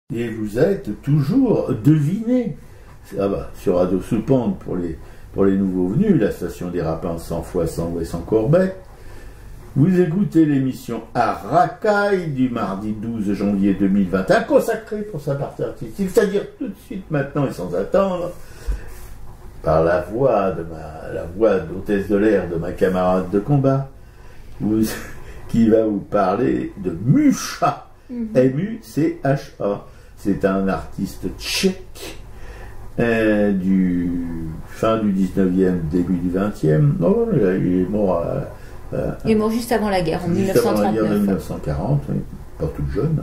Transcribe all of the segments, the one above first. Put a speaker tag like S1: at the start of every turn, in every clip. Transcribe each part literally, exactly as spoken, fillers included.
S1: Et vous êtes toujours deviné. Ah bah, sur Radio Soupente pour les, pour les nouveaux venus, la station des Rapins cent fois cent Ouest en Corbet. Vous écoutez l'émission à Racaille du mardi douze janvier deux mille vingt et un, consacrée pour sa partie artistique, c'est-à-dire tout de suite maintenant et sans attendre, par la voix de ma, la voix d'hôtesse de l'air de ma camarade de combat, vous, qui va vous parler de Mucha, mm-hmm. M U C H A. C'est un artiste tchèque euh, du fin du dix-neuvième, début du vingtième. Non, il est mort à, à,
S2: il est mort juste avant la guerre, en
S1: juste
S2: mille neuf cent trente-neuf.
S1: Avant la guerre de mille neuf cent quarante, oui, pas toute jeune.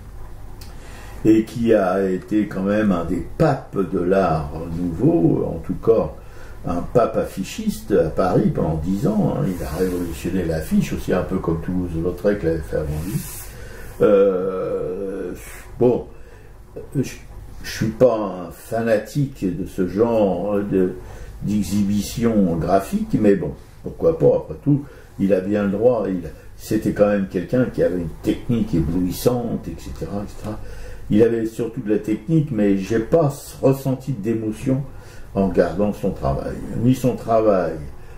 S1: Et qui a été quand même un des papes de l'art nouveau, en tout cas un pape affichiste à Paris pendant dix ans. Hein. Il a révolutionné l'affiche aussi, un peu comme Toulouse-Lautrec l'avait fait avant lui. Euh, bon, je ne suis pas un fanatique de ce genre de, d'exhibition graphique, mais bon, pourquoi pas, après tout, il a bien le droit. Il, c'était quand même quelqu'un qui avait une technique éblouissante, et cetera, et cetera. Il avait surtout de la technique, mais je n'ai pas ressenti d'émotion en regardant son travail. Ni son travail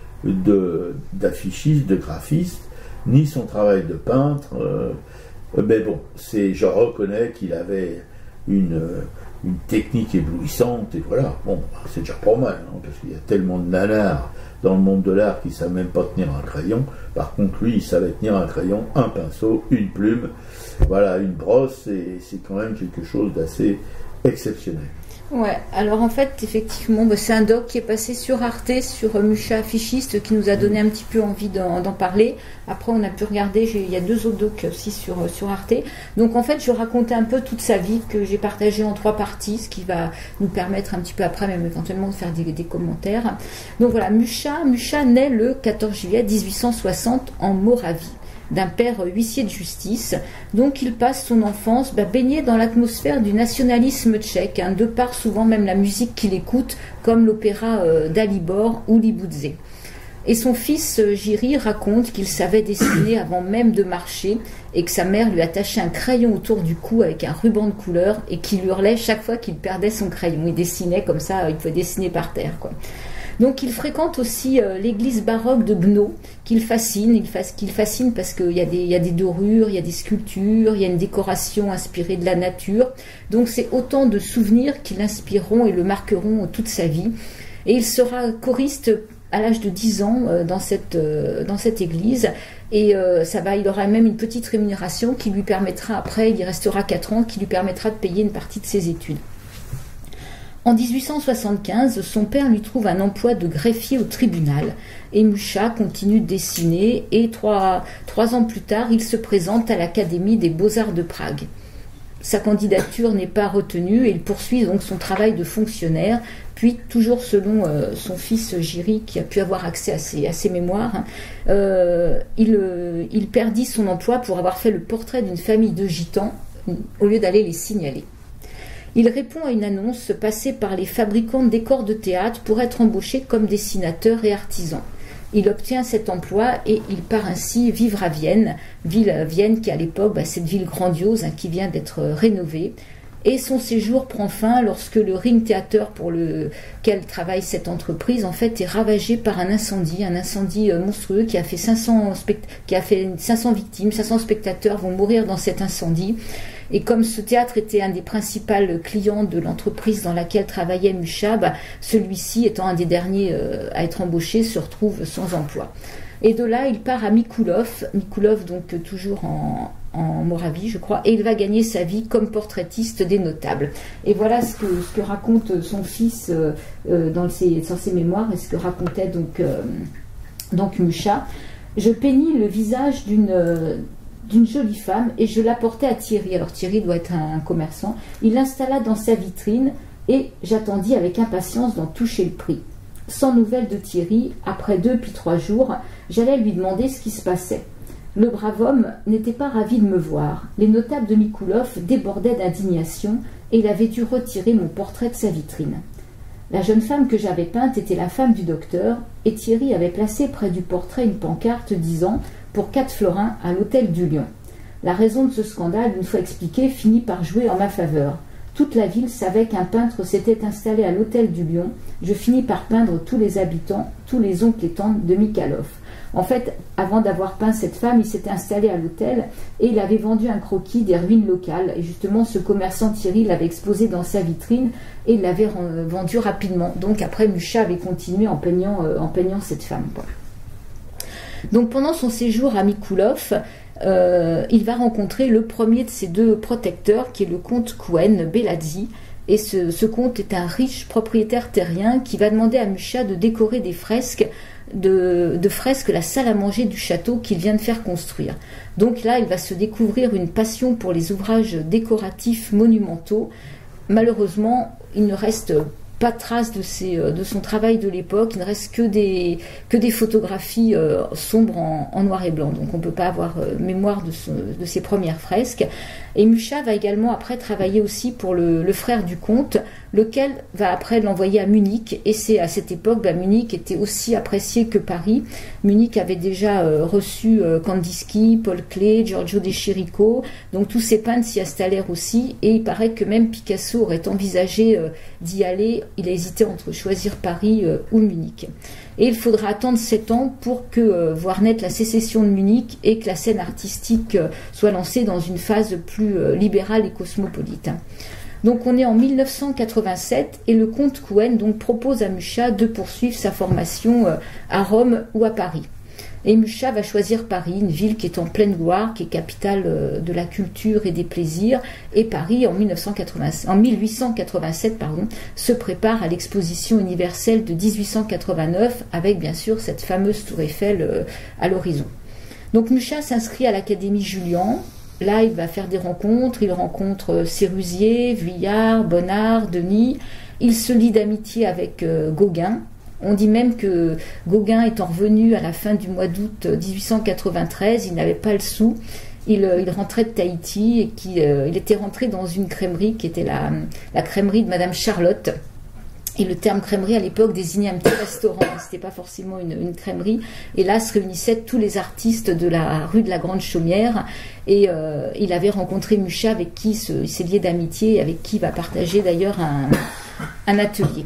S1: de, d'affichiste, de graphiste, ni son travail de peintre. Euh, mais bon, c'est, je reconnais qu'il avait une, une technique éblouissante, et voilà. Bon, c'est déjà pas mal, hein, parce qu'il y a tellement de nanars dans le monde de l'art qui ne savent même pas tenir un crayon. Par contre, lui, il savait tenir un crayon, un pinceau, une plume, voilà, une brosse, et c'est quand même quelque chose d'assez exceptionnel.
S2: Ouais, alors en fait, effectivement, bah, c'est un doc qui est passé sur Arte, sur euh, Mucha Affichiste, qui nous a donné un petit peu envie d'en, d'en parler. Après, on a pu regarder, j'ai, il y a deux autres docs aussi sur, euh, sur Arte. Donc en fait, je racontais un peu toute sa vie que j'ai partagée en trois parties, ce qui va nous permettre un petit peu après, même éventuellement, de faire des, des commentaires. Donc voilà, Mucha, Mucha naît le quatorze juillet dix-huit cent soixante en Moravie, d'un père huissier de justice. Donc il passe son enfance bah, baigné dans l'atmosphère du nationalisme tchèque, hein, de par souvent même la musique qu'il écoute, comme l'opéra euh, d'Alibor ou Libouzé. Et son fils euh, Jiri raconte qu'il savait dessiner avant même de marcher, et que sa mère lui attachait un crayon autour du cou avec un ruban de couleur, et qu'il hurlait chaque fois qu'il perdait son crayon. Il dessinait comme ça, il pouvait dessiner par terre, quoi. Donc il fréquente aussi euh, l'église baroque de Brno, qu'il fascine, il fa- qu'il fascine parce qu'il y a des, il y a des dorures, il y a des sculptures, il y a une décoration inspirée de la nature. Donc c'est autant de souvenirs qui l'inspireront et le marqueront toute sa vie. Et il sera choriste à l'âge de dix ans euh, dans, cette, euh, dans cette église. Et euh, ça va, il aura même une petite rémunération qui lui permettra, après il y restera quatre ans, qui lui permettra de payer une partie de ses études. En dix-huit cent soixante-quinze, son père lui trouve un emploi de greffier au tribunal et Mucha continue de dessiner et trois, trois ans plus tard, il se présente à l'Académie des Beaux-Arts de Prague. Sa candidature n'est pas retenue et il poursuit donc son travail de fonctionnaire, puis toujours selon euh, son fils Jiri qui a pu avoir accès à ses, à ses mémoires, euh, il, euh, il perdit son emploi pour avoir fait le portrait d'une famille de gitans au lieu d'aller les signaler. Il répond à une annonce passée par les fabricants de décors de théâtre pour être embauché comme dessinateur et artisan. Il obtient cet emploi et il part ainsi vivre à Vienne, ville, Vienne qui à l'époque, bah, cette ville grandiose hein, qui vient d'être rénovée. Et son séjour prend fin lorsque le Ring Theater pour lequel travaille cette entreprise en fait est ravagé par un incendie, un incendie monstrueux qui a fait cinq cents, spect- qui a fait cinq cents victimes, cinq cents spectateurs vont mourir dans cet incendie. Et comme ce théâtre était un des principaux clients de l'entreprise dans laquelle travaillait Mucha, bah, celui-ci, étant un des derniers euh, à être embauché, se retrouve sans emploi. Et de là, il part à Mikulov, Mikulov donc toujours en, en Moravie, je crois, et il va gagner sa vie comme portraitiste des notables. Et voilà ce que, ce que raconte son fils euh, euh, dans, ses, dans ses mémoires et ce que racontait donc, euh, donc Mucha. Je peignis le visage d'une... Euh, d'une jolie femme et je l'apportai à Thierry. Alors Thierry doit être un, un commerçant. Il l'installa dans sa vitrine et j'attendis avec impatience d'en toucher le prix. Sans nouvelles de Thierry, après deux puis trois jours, j'allais lui demander ce qui se passait. Le brave homme n'était pas ravi de me voir. Les notables de Mikulov débordaient d'indignation et il avait dû retirer mon portrait de sa vitrine. La jeune femme que j'avais peinte était la femme du docteur et Thierry avait placé près du portrait une pancarte disant « Pour quatre florins à l'hôtel du Lion ». La raison de ce scandale, une fois expliquée, finit par jouer en ma faveur. Toute la ville savait qu'un peintre s'était installé à l'hôtel du Lion. Je finis par peindre tous les habitants, tous les oncles et tantes de Mikhalov. En fait, avant d'avoir peint cette femme, il s'était installé à l'hôtel et il avait vendu un croquis des ruines locales. Et justement, ce commerçant Thierry l'avait exposé dans sa vitrine et il l'avait vendu rapidement. Donc après, Mucha avait continué en peignant, euh, en peignant cette femme, quoi. Donc pendant son séjour à Mikulov, euh, il va rencontrer le premier de ses deux protecteurs, qui est le comte Cohen Beladzi. Et ce, ce comte est un riche propriétaire terrien qui va demander à Mucha de décorer des fresques, de, de fresques la salle à manger du château qu'il vient de faire construire. Donc là, il va se découvrir une passion pour les ouvrages décoratifs monumentaux. Malheureusement, il ne reste pas de traces de, ses, de son travail de l'époque, il ne reste que des, que des photographies euh, sombres en, en noir et blanc, donc on ne peut pas avoir euh, mémoire de, son, de ses premières fresques. Et Mucha va également après travailler aussi pour le, le frère du comte, lequel va après l'envoyer à Munich, et c'est à cette époque, bah, Munich était aussi apprécié que Paris. Munich avait déjà euh, reçu euh, Kandinsky, Paul Klee, Giorgio de Chirico, donc tous ces peintres s'y installèrent aussi, et il paraît que même Picasso aurait envisagé euh, d'y aller. Il a hésité entre choisir Paris euh, ou Munich. Et il faudra attendre sept ans pour que, euh, voir naître la sécession de Munich et que la scène artistique euh, soit lancée dans une phase plus euh, libérale et cosmopolite. Donc on est en mille neuf cent quatre-vingt-sept et le comte Cohen donc propose à Mucha de poursuivre sa formation euh, à Rome ou à Paris. Et Mucha va choisir Paris, une ville qui est en pleine gloire, qui est capitale euh, de la culture et des plaisirs. Et Paris, en, mille neuf cent quatre-vingt-sept, en mille huit cent quatre-vingt-sept, pardon, se prépare à l'exposition universelle de mille huit cent quatre-vingt-neuf, avec bien sûr cette fameuse tour Eiffel euh, à l'horizon. Donc Mucha s'inscrit à l'Académie Julian. Là, il va faire des rencontres. Il rencontre Sérusier, Vuillard, Bonnard, Denis. Il se lie d'amitié avec euh, Gauguin. On dit même que Gauguin étant revenu à la fin du mois d'août mille huit cent quatre-vingt-treize, il n'avait pas le sou. Il, il rentrait de Tahiti et qui, euh, il était rentré dans une crèmerie qui était la, la crèmerie de Madame Charlotte. Et le terme crèmerie à l'époque désignait un petit restaurant, c'était pas forcément une, une crèmerie. Et là se réunissaient tous les artistes de la rue de la Grande Chaumière. Et euh, il avait rencontré Mucha, avec qui se, il s'est lié d'amitié, avec qui il va partager d'ailleurs un, un atelier.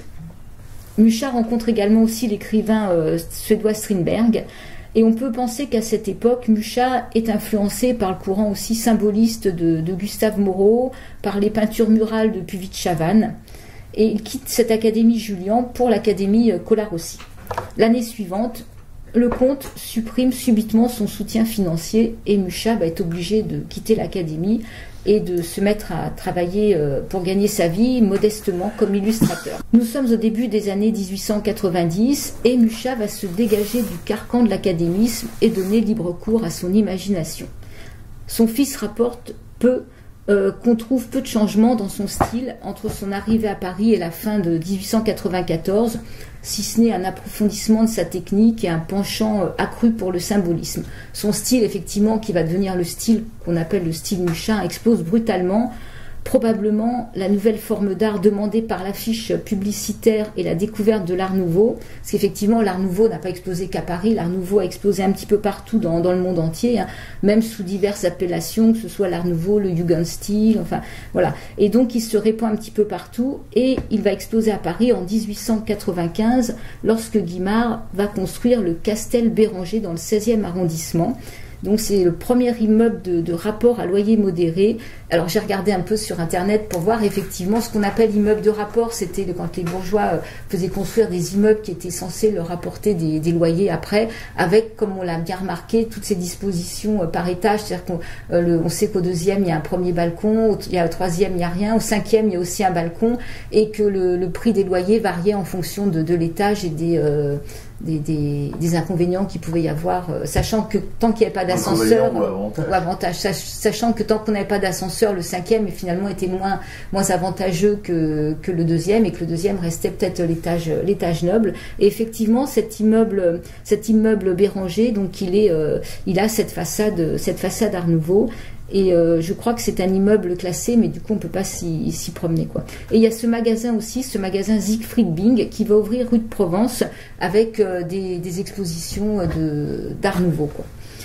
S2: Mucha rencontre également aussi l'écrivain euh, suédois Strindberg. Et on peut penser qu'à cette époque, Mucha est influencé par le courant aussi symboliste de, de Gustave Moreau, par les peintures murales de Puvis de Chavannes. Et il quitte cette Académie Julian pour l'Académie Colarossi. L'année suivante, le comte supprime subitement son soutien financier et Mucha va être obligé de quitter l'Académie et de se mettre à travailler pour gagner sa vie modestement comme illustrateur. Nous sommes au début des années mille huit cent quatre-vingt-dix et Mucha va se dégager du carcan de l'académisme et donner libre cours à son imagination. Son fils rapporte peu Euh, qu'on trouve peu de changements dans son style entre son arrivée à Paris et la fin de mille huit cent quatre-vingt-quatorze, si ce n'est un approfondissement de sa technique et un penchant euh, accru pour le symbolisme. Son style, effectivement, qui va devenir le style qu'on appelle le style Mucha, explose brutalement. Probablement la nouvelle forme d'art demandée par l'affiche publicitaire et la découverte de l'art nouveau, parce qu'effectivement l'art nouveau n'a pas explosé qu'à Paris, l'art nouveau a explosé un petit peu partout dans, dans le monde entier, hein, même sous diverses appellations, que ce soit l'art nouveau, le Jugendstil, enfin voilà. Et donc il se répand un petit peu partout et il va exploser à Paris en mille huit cent quatre-vingt-quinze lorsque Guimard va construire le Castel Béranger dans le seizième arrondissement. Donc c'est le premier immeuble de, de rapport à loyer modéré. Alors j'ai regardé un peu sur internet pour voir effectivement ce qu'on appelle immeuble de rapport. C'était quand les bourgeois euh, faisaient construire des immeubles qui étaient censés leur apporter des, des loyers après, avec, comme on l'a bien remarqué, toutes ces dispositions euh, par étage. C'est-à-dire qu'on euh, le, on sait qu'au deuxième il y a un premier balcon, au, il y a au troisième il n'y a rien, au cinquième il y a aussi un balcon, et que le, le prix des loyers variait en fonction de, de l'étage et des euh, Des, des, des inconvénients qu'il pouvait y avoir, euh, sachant que tant qu'il n'y avait pas d'ascenseur,
S1: ou avantage,
S2: ou avantage sach, sachant que tant qu'on n'avait pas d'ascenseur, le cinquième finalement était moins, moins avantageux que, que le deuxième, et que le deuxième restait peut-être l'étage, l'étage noble. Et effectivement, cet immeuble, cet immeuble Béranger, donc il est, euh, il a cette façade, cette façade Art Nouveau. Et euh, je crois que c'est un immeuble classé, mais du coup on ne peut pas s'y, s'y promener, quoi. Et il y a ce magasin aussi, ce magasin Siegfried Bing, qui va ouvrir rue de Provence avec euh, des, des expositions de, d'Art Nouveau, quoi.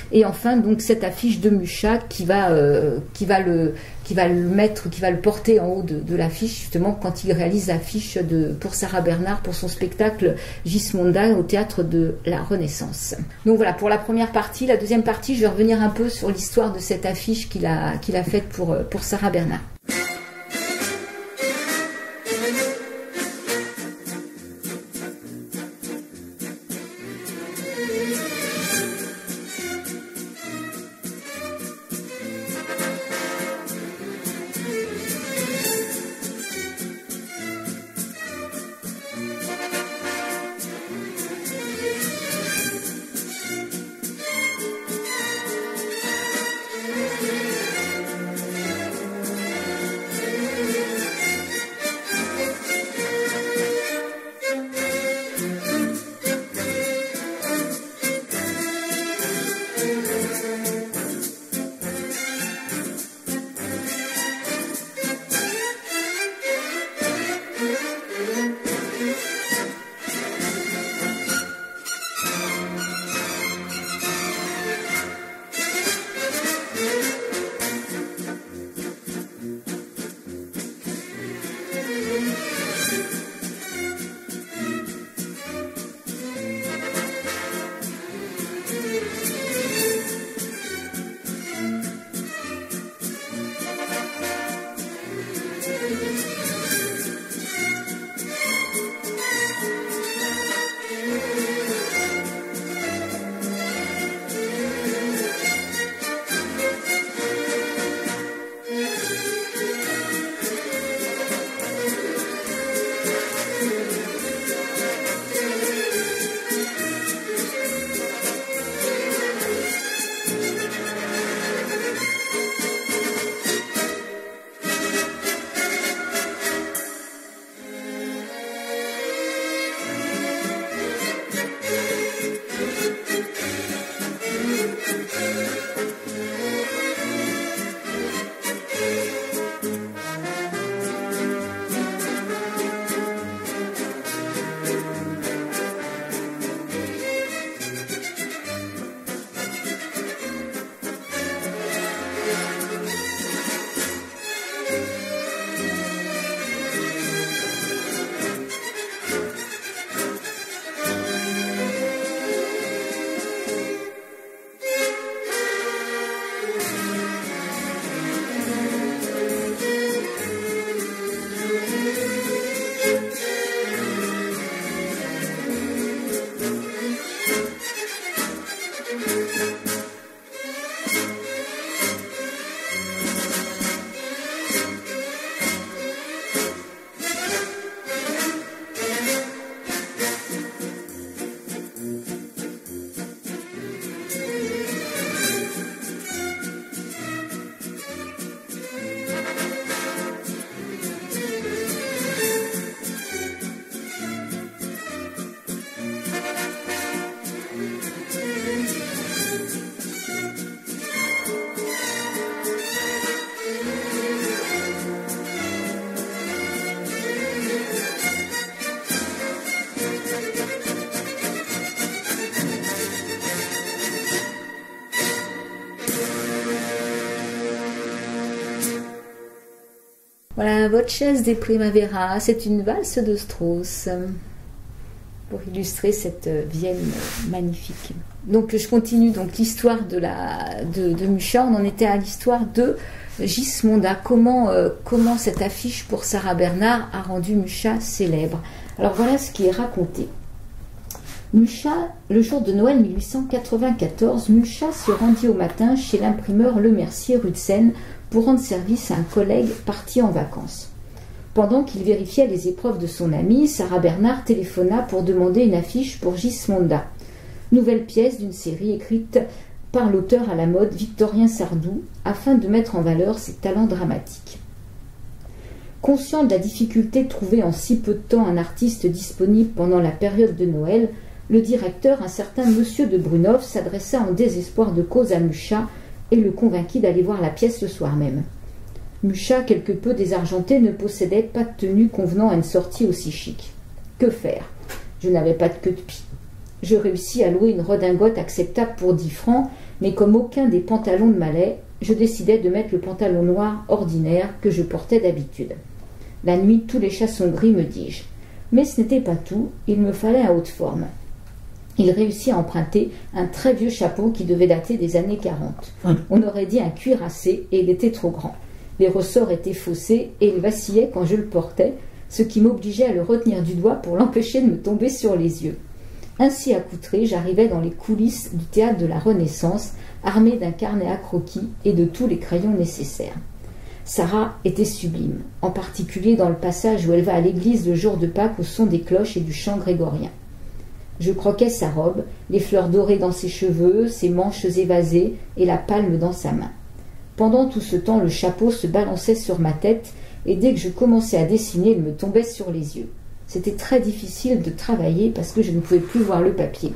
S2: Et enfin, donc, cette affiche de Mucha qui va, euh, qui va, le, qui va le mettre, qui va le porter en haut de, de l'affiche, justement, quand il réalise l'affiche de, pour Sarah Bernhardt, pour son spectacle Gismonda au Théâtre de la Renaissance. Donc voilà, pour la première partie. La deuxième partie, je vais revenir un peu sur l'histoire de cette affiche qu'il a, qu'il a faite pour, pour Sarah Bernhardt. Voilà, Voces de Primavera, c'est une valse de Strauss pour illustrer cette Vienne magnifique. Donc je continue donc l'histoire de, la, de, de Mucha. On en était à l'histoire de Gismonda. Comment, euh, comment cette affiche pour Sarah Bernhardt a rendu Mucha célèbre. Alors voilà ce qui est raconté. Mucha, le jour de Noël mille huit cent quatre-vingt-quatorze, Mucha se rendit au matin chez l'imprimeur Lemercier rue de Seine pour rendre service à un collègue parti en vacances. Pendant qu'il vérifiait les épreuves de son ami, Sarah Bernhardt téléphona pour demander une affiche pour Gismonda, nouvelle pièce d'une série écrite par l'auteur à la mode Victorien Sardou, afin de mettre en valeur ses talents dramatiques. Conscient de la difficulté de trouver en si peu de temps un artiste disponible pendant la période de Noël, le directeur, un certain Monsieur de Brunoff, s'adressa en désespoir de cause à Mucha et le convainquit d'aller voir la pièce le soir même. Mucha, quelque peu désargenté, ne possédait pas de tenue convenant à une sortie aussi chic. Que faire? Je n'avais pas de queue de pie. Je réussis à louer une redingote acceptable pour dix francs mais comme aucun des pantalons ne m'allait, je décidai de mettre le pantalon noir ordinaire que je portais d'habitude. La nuit, tous les chats sont gris, me dis-je. Mais ce n'était pas tout, il me fallait un haut de forme. Il réussit à emprunter un très vieux chapeau qui devait dater des années quarante. On aurait dit un cuirassé et il était trop grand. Les ressorts étaient faussés et il vacillait quand je le portais, ce qui m'obligeait à le retenir du doigt pour l'empêcher de me tomber sur les yeux. Ainsi accoutré, j'arrivais dans les coulisses du théâtre de la Renaissance, armé d'un carnet à croquis et de tous les crayons nécessaires. Sarah était sublime, en particulier dans le passage où elle va à l'église le jour de Pâques au son des cloches et du chant grégorien. Je croquais sa robe, les fleurs dorées dans ses cheveux, ses manches évasées et la palme dans sa main. Pendant tout ce temps, le chapeau se balançait sur ma tête et dès que je commençais à dessiner, il me tombait sur les yeux. C'était très difficile de travailler parce que je ne pouvais plus voir le papier.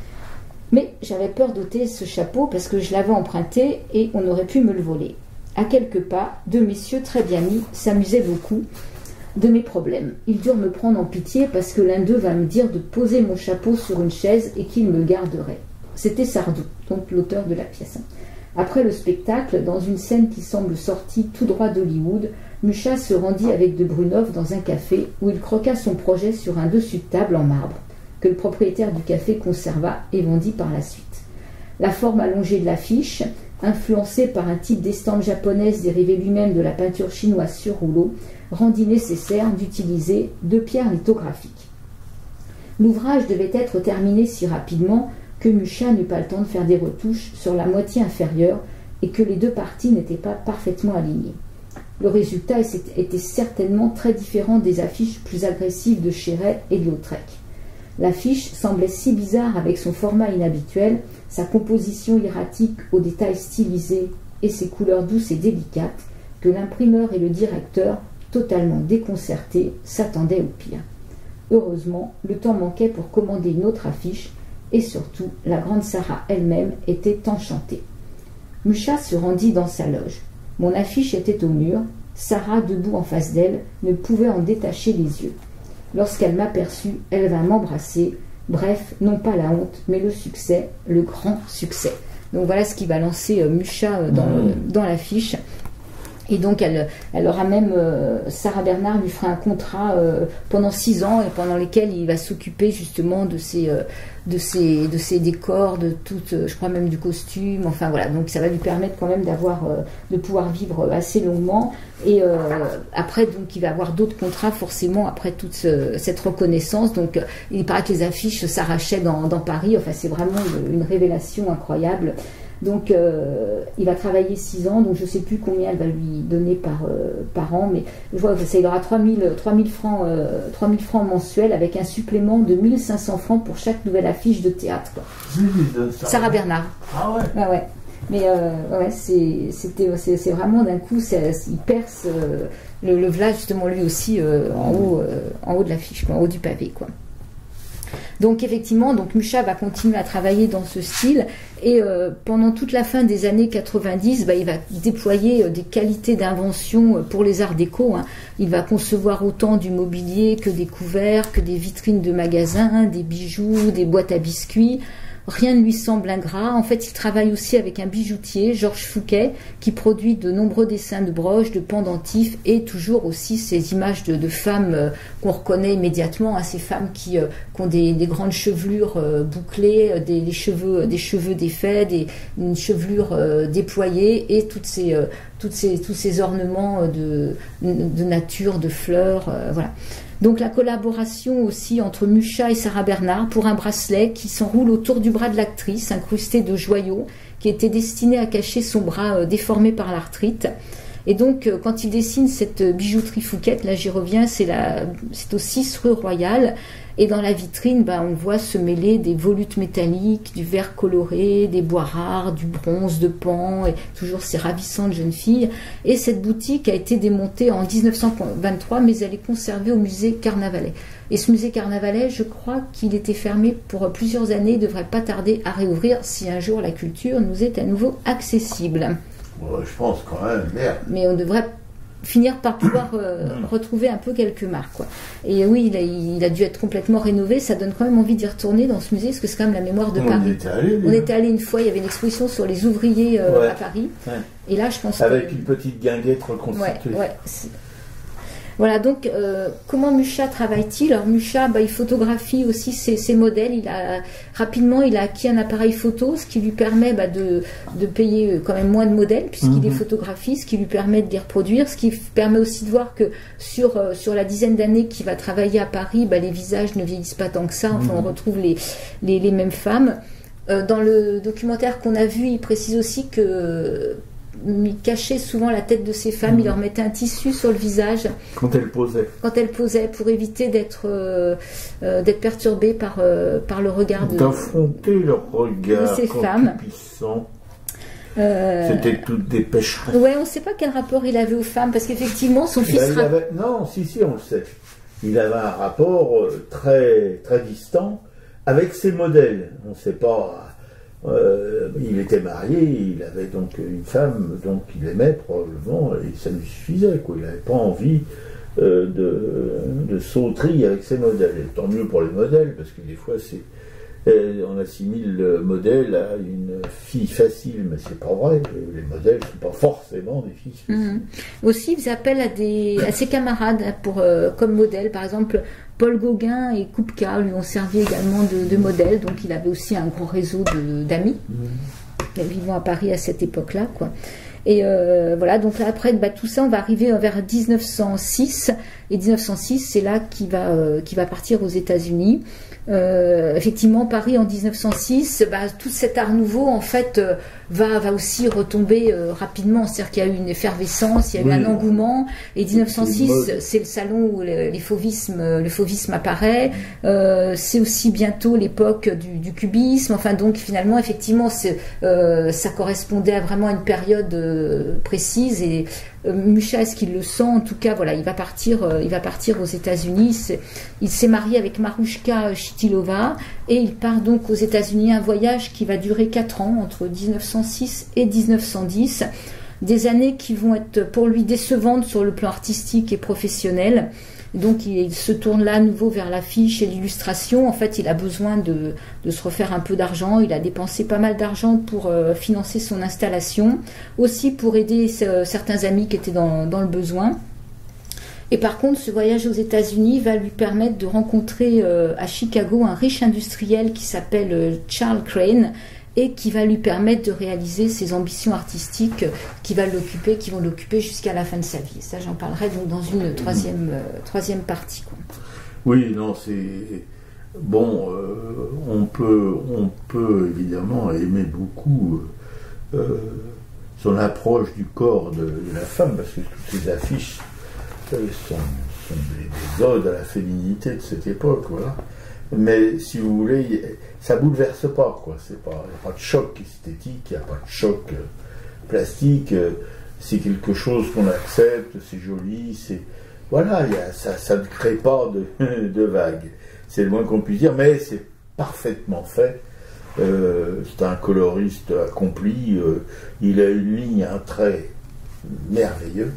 S2: Mais j'avais peur d'ôter ce chapeau parce que je l'avais emprunté et on aurait pu me le voler. À quelques pas, deux messieurs très bien mis s'amusaient beaucoup de mes problèmes. Ils durent me prendre en pitié parce que l'un d'eux va me dire de poser mon chapeau sur une chaise et qu'il me garderait. C'était Sardou, donc l'auteur de la pièce. Après le spectacle, dans une scène qui semble sortie tout droit d'Hollywood, Mucha se rendit avec de Brunov dans un café où il croqua son projet sur un dessus de table en marbre, que le propriétaire du café conserva et vendit par la suite. La forme allongée de l'affiche, influencée par un type d'estampe japonaise dérivé lui-même de la peinture chinoise sur rouleau, rendit nécessaire d'utiliser deux pierres lithographiques. L'ouvrage devait être terminé si rapidement que Mucha n'eut pas le temps de faire des retouches sur la moitié inférieure et que les deux parties n'étaient pas parfaitement alignées. Le résultat était certainement très différent des affiches plus agressives de Chéret et de Lautrec. L'affiche semblait si bizarre avec son format inhabituel, sa composition erratique aux détails stylisés et ses couleurs douces et délicates, que l'imprimeur et le directeur, totalement déconcertés, s'attendaient au pire. Heureusement, le temps manquait pour commander une autre affiche, et surtout, la grande Sarah elle-même était enchantée. Mucha se rendit dans sa loge. Mon affiche était au mur. Sarah, debout en face d'elle, ne pouvait en détacher les yeux. Lorsqu'elle m'aperçut, elle vint m'embrasser. Bref, non pas la honte, mais le succès, le grand succès. Donc voilà ce qui va lancer euh, Mucha euh, dans, mmh. dans l'affiche. Et donc elle, elle aura même, euh, Sarah Bernard lui fera un contrat euh, pendant six ans et pendant lesquels il va s'occuper justement de ses, euh, de ses, de ses décors, de tout, euh, je crois même du costume, enfin voilà. Donc ça va lui permettre quand même d'avoir, euh, de pouvoir vivre assez longuement. Et euh, après, donc il va avoir d'autres contrats forcément après toute ce, cette reconnaissance. Donc euh, il paraît que les affiches s'arrachaient dans, dans Paris. Enfin c'est vraiment une, une révélation incroyable. Donc euh, il va travailler six ans, donc je ne sais plus combien elle va lui donner par, euh, par an, mais je vois que ça il aura trois mille francs, euh, trois mille francs mensuels avec un supplément de mille cinq cents francs pour chaque nouvelle affiche de théâtre. Quoi.
S1: Oui, ça
S2: Sarah va. Bernard.
S1: Ah ouais.
S2: Ouais, ouais. Mais euh, ouais, c'est, c'était, c'est, c'est vraiment d'un coup, c'est, il perce euh, le, le v'là justement lui aussi euh, en haut, euh, en haut de l'affiche, quoi, en haut du pavé, quoi. Donc effectivement, donc Mucha va continuer à travailler dans ce style et euh, pendant toute la fin des années quatre-vingt-dix, bah, il va déployer euh, des qualités d'invention pour les arts déco. Hein. Il va concevoir autant du mobilier que des couverts, que des vitrines de magasins, des bijoux, des boîtes à biscuits. Rien ne lui semble ingrat. En fait, il travaille aussi avec un bijoutier, Georges Fouquet, qui produit de nombreux dessins de broches, de pendentifs et toujours aussi ces images de, de femmes euh, qu'on reconnaît immédiatement, hein, ces femmes qui, euh, qui ont des, des grandes chevelures euh, bouclées, des, des cheveux, des cheveux défaits, des, une chevelure euh, déployée et toutes ces, euh, toutes ces, tous ces ornements de, de nature, de fleurs, euh, voilà. Donc la collaboration aussi entre Mucha et Sarah Bernard pour un bracelet qui s'enroule autour du bras de l'actrice, incrusté de joyaux, qui était destiné à cacher son bras euh, déformé par l'arthrite. Et donc euh, quand il dessine cette bijouterie Fouquet, là j'y reviens, c'est, la, c'est au six rue Royale, et dans la vitrine, bah, on voit se mêler des volutes métalliques, du verre coloré, des bois rares, du bronze de Pan, et toujours ces ravissantes jeunes filles. Et cette boutique a été démontée en dix-neuf cent vingt-trois, mais elle est conservée au musée Carnavalet. Et ce musée Carnavalet, je crois qu'il était fermé pour plusieurs années, ne devrait pas tarder à réouvrir si un jour la culture nous est à nouveau accessible.
S1: Ouais, je pense quand même, merde.
S2: Mais on devrait finir par pouvoir euh, retrouver un peu quelques marques, quoi. Et oui, il a, il a dû être complètement rénové. Ça donne quand même envie d'y retourner dans ce musée, parce que c'est quand même la mémoire de
S1: On
S2: Paris.
S1: était allé,
S2: On était allé une fois, il y avait une exposition sur les ouvriers euh,
S1: ouais.
S2: à Paris.
S1: Ouais.
S2: Et là, je pense
S1: avec
S2: que...
S1: une petite guinguette reconstituée.
S2: Ouais, ouais. Voilà, donc euh, comment Mucha travaille-t-il? Alors Mucha, bah, il photographie aussi ses, ses modèles. Il a rapidement, il a acquis un appareil photo, ce qui lui permet bah, de, de payer quand même moins de modèles puisqu'il
S1: Mm-hmm.
S2: les photographie, ce qui lui permet de les reproduire, ce qui permet aussi de voir que sur euh, sur la dizaine d'années qu'il va travailler à Paris, bah, les visages ne vieillissent pas tant que ça. Enfin,
S1: Mm-hmm.
S2: on retrouve les les, les mêmes femmes. Euh, dans le documentaire qu'on a vu, il précise aussi que il cachait souvent la tête de ces femmes, mmh. il leur mettait un tissu sur le visage
S1: quand elles posaient,
S2: quand elles posaient pour éviter d'être euh, euh, d'être perturbées par, euh, par le regard de,
S1: d'affronter leur regard
S2: de ces femmes.
S1: Euh... C'était toutes des pécheresses.
S2: Ouais, on ne sait pas quel rapport il avait aux femmes, parce qu'effectivement son fils...
S1: Ben, il avait... Non, si, si, on le sait. Il avait un rapport très, très distant avec ses modèles. On ne sait pas... Euh, il était marié, il avait donc une femme, donc il aimait probablement, et ça lui suffisait, quoi. Il n'avait pas envie euh, de, de sauterie avec ses modèles. Et tant mieux pour les modèles, parce que des fois c'est, euh, on assimile le modèle à une fille facile, mais c'est pas vrai. Les modèles ne sont pas forcément des filles faciles.
S2: Mmh. Aussi, il faisait appel à, des, à ses camarades pour, euh, comme modèle, par exemple. Paul Gauguin et Kupka lui ont servi également de, de modèle, donc il avait aussi un gros réseau d'amis mmh. vivant à Paris à cette époque-là, quoi. Et euh, voilà, donc là, après bah, tout ça, on va arriver vers mille neuf cent six, et mille neuf cent six, c'est là qu'il va, euh, qu'il va partir aux États-Unis. Euh, effectivement, Paris en mille neuf cent six, bah, tout cet art nouveau, en fait, euh, va, va aussi retomber euh, rapidement. C'est-à-dire qu'il y a eu une effervescence, il y a eu oui. un engouement. Et mille neuf cent six, c'est le salon où le, les fauvismes, le fauvisme apparaît. Euh, c'est aussi bientôt l'époque du, du cubisme. Enfin, donc finalement, effectivement, euh, ça correspondait à vraiment une période euh, précise. Et euh, Mucha, est-ce qu'il le sent? En tout cas, voilà, il va partir, euh, il va partir aux États-Unis. Il s'est marié avec Marouchka Chitilova et il part donc aux États-Unis, un voyage qui va durer quatre ans, entre mille neuf cent six et mille neuf cent dix. Des années qui vont être pour lui décevantes sur le plan artistique et professionnel. Donc il, il se tourne là à nouveau vers l'affiche et l'illustration. En fait, il a besoin de, de se refaire un peu d'argent. Il a dépensé pas mal d'argent pour euh, financer son installation, aussi pour aider euh, certains amis qui étaient dans, dans le besoin. Et par contre, ce voyage aux États-Unis va lui permettre de rencontrer euh, à Chicago un riche industriel qui s'appelle euh, Charles Crane, et qui va lui permettre de réaliser ses ambitions artistiques qui, va l'occuper, qui vont l'occuper jusqu'à la fin de sa vie. Et ça, j'en parlerai donc dans une troisième, euh, troisième partie, quoi.
S1: Oui, non, c'est... Bon, euh, on, peut, on peut évidemment aimer beaucoup euh, son approche du corps de, de la femme, parce que toutes ces affiches euh, sont, sont des, des odes à la féminité de cette époque, voilà. Mais si vous voulez, ça bouleverse pas, quoi. C'est pas, il n'y a pas de choc esthétique, il n'y a pas de choc euh, plastique. Euh, c'est quelque chose qu'on accepte, c'est joli, c'est voilà, y a, ça, ça ne crée pas de, de vagues. C'est le moins qu'on puisse dire, mais c'est parfaitement fait. Euh, c'est un coloriste accompli. Euh, il a une ligne, un trait merveilleux.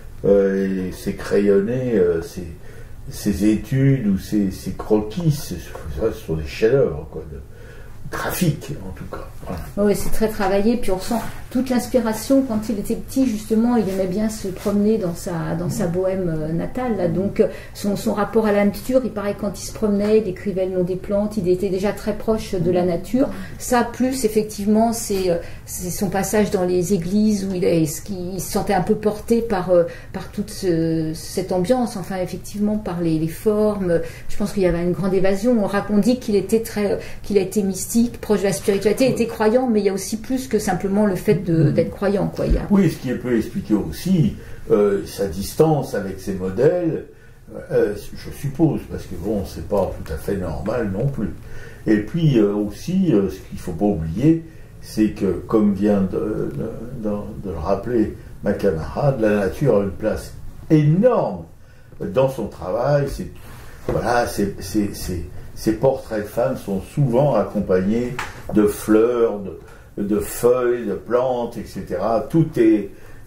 S1: Euh, et c'est crayonné, euh, c'est ces études ou ces, ces croquis, ce sont des chefs-d'œuvre, quoi, de graphique en tout cas. Voilà.
S2: Oui, c'est très travaillé, puis on sent toute l'inspiration. Quand il était petit, justement, il aimait bien se promener dans sa, dans sa bohème natale, là. Donc son, son rapport à la nature, il paraît, quand il se promenait, il écrivait le nom des plantes, il était déjà très proche de la nature. Ça, plus effectivement, c'est son passage dans les églises où il, est, il se sentait un peu porté par, par toute ce, cette ambiance, enfin effectivement par les, les formes. Je pense qu'il y avait une grande évasion. On raconte dit qu'il était très, qu'il a été mystique, proche de la spiritualité, il était croyant, mais il y a aussi plus que simplement le fait d'être croyant, quoi. Il y a...
S1: Oui, ce qui peut expliquer aussi euh, sa distance avec ses modèles, euh, je suppose, parce que bon, c'est pas tout à fait normal non plus. Et puis euh, aussi, euh, ce qu'il ne faut pas oublier, c'est que, comme vient de, de, de, de le rappeler ma camarade, la nature a une place énorme dans son travail. C'est, voilà, c'est, c'est, c'est, ces portraits de femmes sont souvent accompagnés de fleurs, de, de feuilles, de plantes, et cetera. Tout est,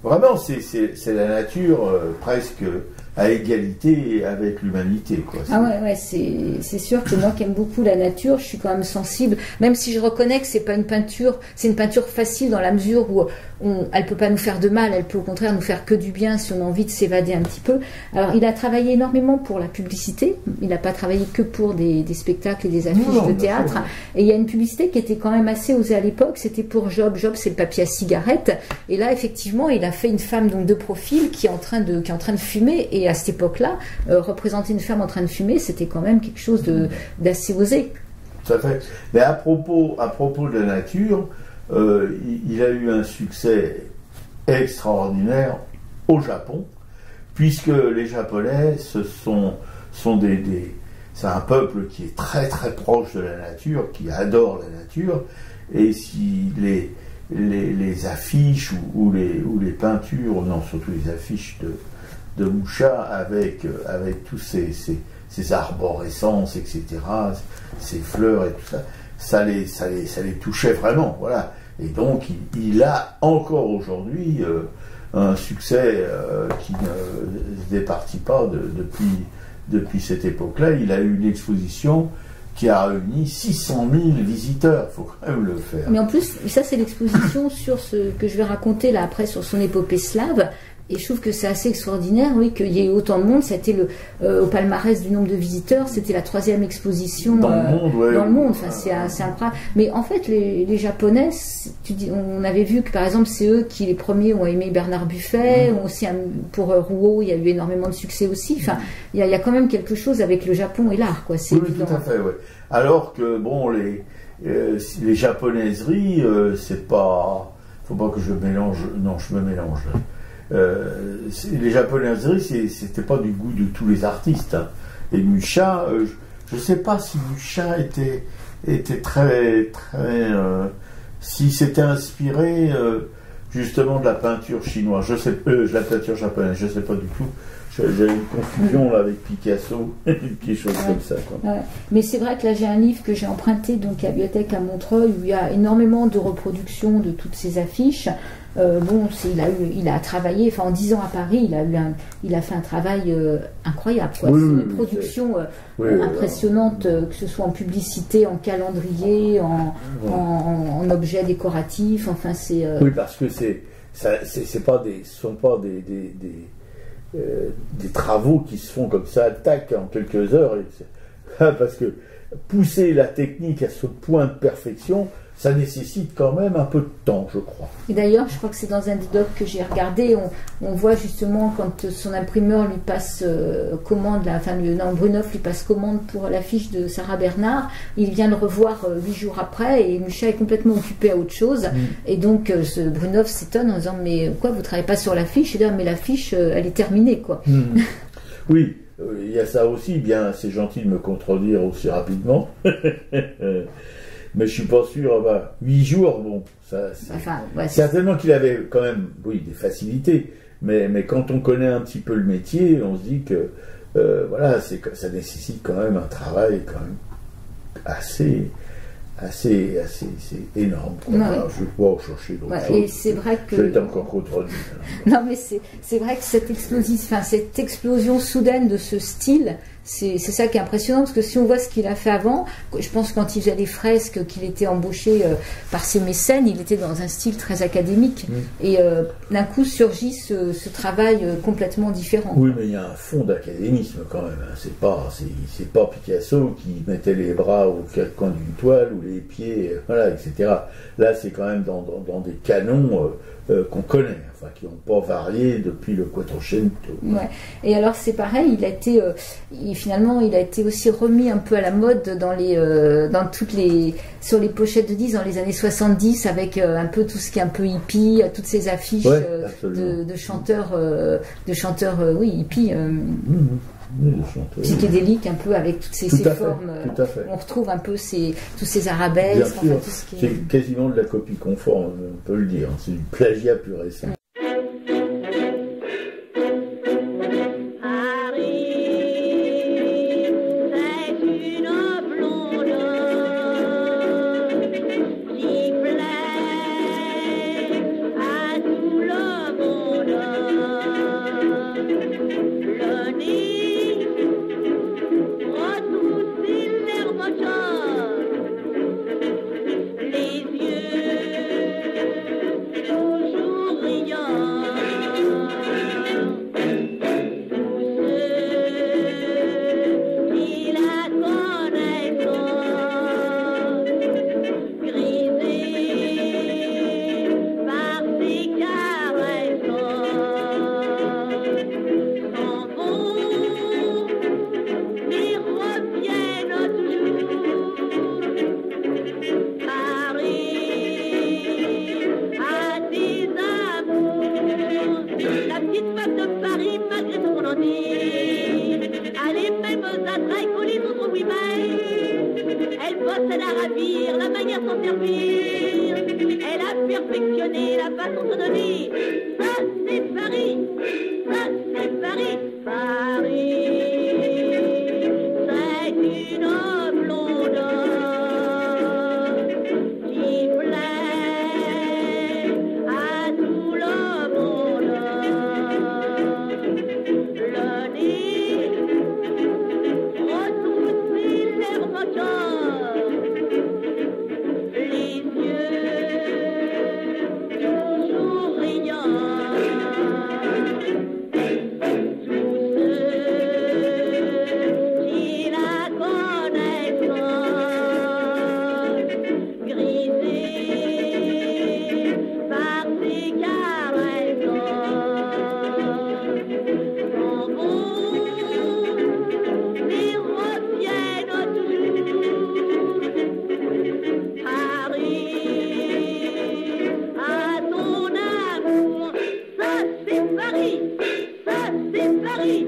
S1: vraiment, c'est la nature euh, presque à égalité avec l'humanité, quoi.
S2: Ah ouais, ouais, c'est sûr que moi qui aime beaucoup la nature, je suis quand même sensible, même si je reconnais que c'est pas une peinture, c'est une peinture facile dans la mesure où on, elle peut pas nous faire de mal, elle peut au contraire nous faire que du bien si on a envie de s'évader un petit peu. Alors il a travaillé énormément pour la publicité, il n'a pas travaillé que pour des, des spectacles et des affiches non, de théâtre, et il y a une publicité qui était quand même assez osée à l'époque, c'était pour Job, Job c'est le papier à cigarette, et là effectivement il a fait une femme donc de profil qui est en train de, qui est en train de fumer, et à cette époque-là, euh, représenter une femme en train de fumer, c'était quand même quelque chose d'assez osé.
S1: Tout à fait. Mais à propos, à propos de la nature, euh, il, il a eu un succès extraordinaire au Japon, puisque les Japonais, ce sont, sont des, des c'est un peuple qui est très très proche de la nature, qui adore la nature, et si les, les, les affiches ou, ou, les, ou les peintures, non, surtout les affiches de de Moucha avec, avec tous ces, ces, ces arborescences, et cetera, ces fleurs et tout ça, ça les, ça les, ça les touchait vraiment, voilà. Et donc, il, il a encore aujourd'hui euh, un succès euh, qui ne se départit pas de, depuis, depuis cette époque-là. Il a eu une exposition qui a réuni six cent mille visiteurs, il faut quand même le faire.
S2: Mais en plus, ça c'est l'exposition sur ce que je vais raconter là après sur son épopée slave. Et je trouve que c'est assez extraordinaire, oui, qu'il y ait autant de monde. C'était le euh, au palmarès du nombre de visiteurs, c'était la troisième exposition
S1: dans
S2: euh,
S1: le monde. Ouais,
S2: dans le monde. Enfin, c'est assez incroyable. Mais en fait, les, les Japonais, tu dis, on avait vu que par exemple, c'est eux qui les premiers ont aimé Bernard Buffet. Mmh. Aussi pour euh, Rouault, il y a eu énormément de succès aussi. Enfin, il y, a, il y a quand même quelque chose avec le Japon et l'art, quoi.
S1: Oui, évident. Tout à fait. Ouais. Alors que bon, les euh, les japonaiseries, euh, c'est pas. Faut pas que je mélange. Non, je me mélange. Là. Euh, les japonaiseries, c'était pas du goût de tous les artistes. Hein. Et Mucha, euh, je ne sais pas si Mucha était, était très, très, euh, si c'était inspiré euh, justement de la peinture chinoise. Je sais, euh, de la peinture japonaise. Je sais pas du tout. J'ai une confusion là avec Picasso, quelque chose ouais. comme ça. Quoi.
S2: Ouais. Mais c'est vrai que là j'ai un livre que j'ai emprunté donc à la bibliothèque à Montreuil où il y a énormément de reproductions de toutes ces affiches. Euh, bon, il a eu, il a travaillé, enfin en dix ans à Paris, il a eu un, il a fait un travail euh, incroyable. Quoi.
S1: Oui,
S2: c'est une
S1: oui,
S2: production euh,
S1: oui,
S2: impressionnante, euh, que ce soit en publicité, en calendrier, en, oui. en, en, en objets décoratifs. Enfin, c'est. Euh...
S1: Oui, parce que c'est, c'est pas des, ce sont pas des, des, des, euh, des travaux qui se font comme ça, tac, en quelques heures. Et parce que pousser la technique à ce point de perfection, ça nécessite quand même un peu de temps, je crois.
S2: Et d'ailleurs, je crois que c'est dans un des docs que j'ai regardé, on, on voit justement quand son imprimeur lui passe euh, commande, la, enfin, le, non, Brunoff lui passe commande pour l'affiche de Sarah Bernard, il vient le revoir huit euh, jours après et Mucha est complètement occupé à autre chose. Mm. Et donc, euh, ce Brunoff s'étonne en disant, mais quoi, vous ne travaillez pas sur l'affiche? Et là, mais l'affiche, euh, elle est terminée, quoi.
S1: Mm. Oui, il y a ça aussi, bien, c'est gentil de me contredire aussi rapidement. Mais je suis pas sûr, bah, huit jours, bon, ça, enfin, ouais, certainement qu'il avait quand même, oui, des facilités, mais, mais quand on connaît un petit peu le métier, on se dit que, euh, voilà, ça nécessite quand même un travail quand même assez, assez, assez, c'est énorme. Ouais. Alors, je ne vais pas chercher d'autres
S2: ouais,
S1: choses.
S2: Et c'est vrai que.
S1: Je vais être encore contredit.
S2: Non, mais c'est vrai que cette explosion, enfin, cette explosion soudaine de ce style, c'est ça qui est impressionnant, parce que si on voit ce qu'il a fait avant, je pense que quand il faisait des fresques, qu'il était embauché euh, par ses mécènes, il était dans un style très académique. Mmh. Et euh, d'un coup surgit ce, ce travail euh, complètement différent.
S1: Oui, mais il y a un fond d'académisme quand même. Hein. C'est pas, c'est pas Picasso qui mettait les bras au coin d'une toile ou les pieds, voilà, et cetera. Là, c'est quand même dans, dans, dans des canons euh, euh, qu'on connaît, enfin, qui n'ont pas varié depuis le Quattrocento.
S2: Ouais. Et alors c'est pareil, il a été, euh, il, finalement, il a été aussi remis un peu à la mode dans les, euh, dans toutes les, sur les pochettes de disques dans les années soixante-dix, avec euh, un peu tout ce qui est un peu hippie, toutes ces affiches
S1: ouais,
S2: euh, de, de chanteurs, euh, de chanteurs, euh, oui, hippies. Euh,
S1: mmh. Oui,
S2: psychédélique un peu avec toutes ces,
S1: tout
S2: ces formes.
S1: Tout à fait.
S2: On retrouve un peu ces, tous ces arabesques.
S1: Bien sûr,
S2: enfin, tout ce qui
S1: c'est est... quasiment de la copie conforme, on peut le dire. C'est du plagiat pur et simple.
S3: Qui plaît à tout le monde. la traque, coller sur son oui-mais. Elle possède à ravir, la manière de s'en servir. Elle a perfectionné la façon de vie. Ça, c'est Paris. Ça, c'est Paris. Paris, c'est une blonde qui plaît à tout le monde. Le nez retrousse lèvres moqueurs, les yeux toujours riants. Tous ceux qui la connaissent, grisés par ses caresses, s'en vont et reviennent toujours. Paris, à ton amour, ça c'est Paris, ça c'est Paris.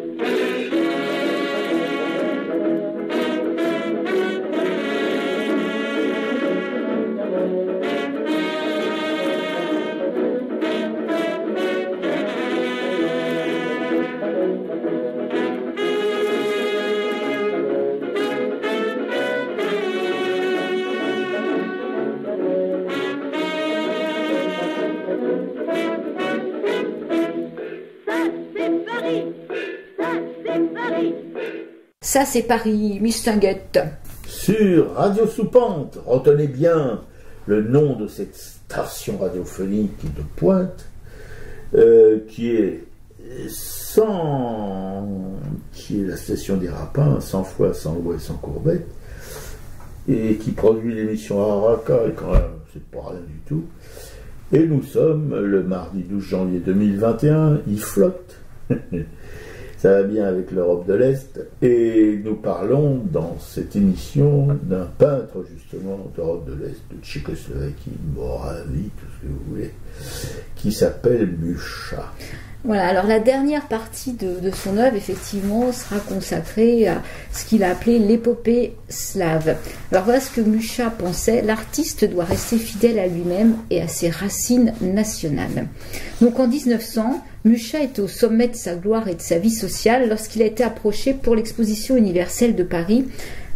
S2: Ça, c'est Paris, Mistinguette.
S1: Sur Radio Soupente, retenez bien le nom de cette station radiophonique de pointe, euh, qui est sans, qui est la station des Rapins, cent fois, sans loi et sans courbette, et qui produit l'émission Araka, et quand même, c'est pas rien du tout. Et nous sommes le mardi douze janvier deux mille vingt et un, il flotte. Ça va bien avec l'Europe de l'Est, et nous parlons dans cette émission d'un peintre justement d'Europe de l'Est, de Tchécoslovaquie, Moravie, tout ce que vous voulez, qui s'appelle Mucha.
S2: Voilà, alors la dernière partie de, de son œuvre, effectivement, sera consacrée à ce qu'il a appelé l'épopée slave. Alors voilà ce que Mucha pensait: l'artiste doit rester fidèle à lui-même et à ses racines nationales. Donc en mille neuf cents, Mucha est au sommet de sa gloire et de sa vie sociale lorsqu'il a été approché pour l'exposition universelle de Paris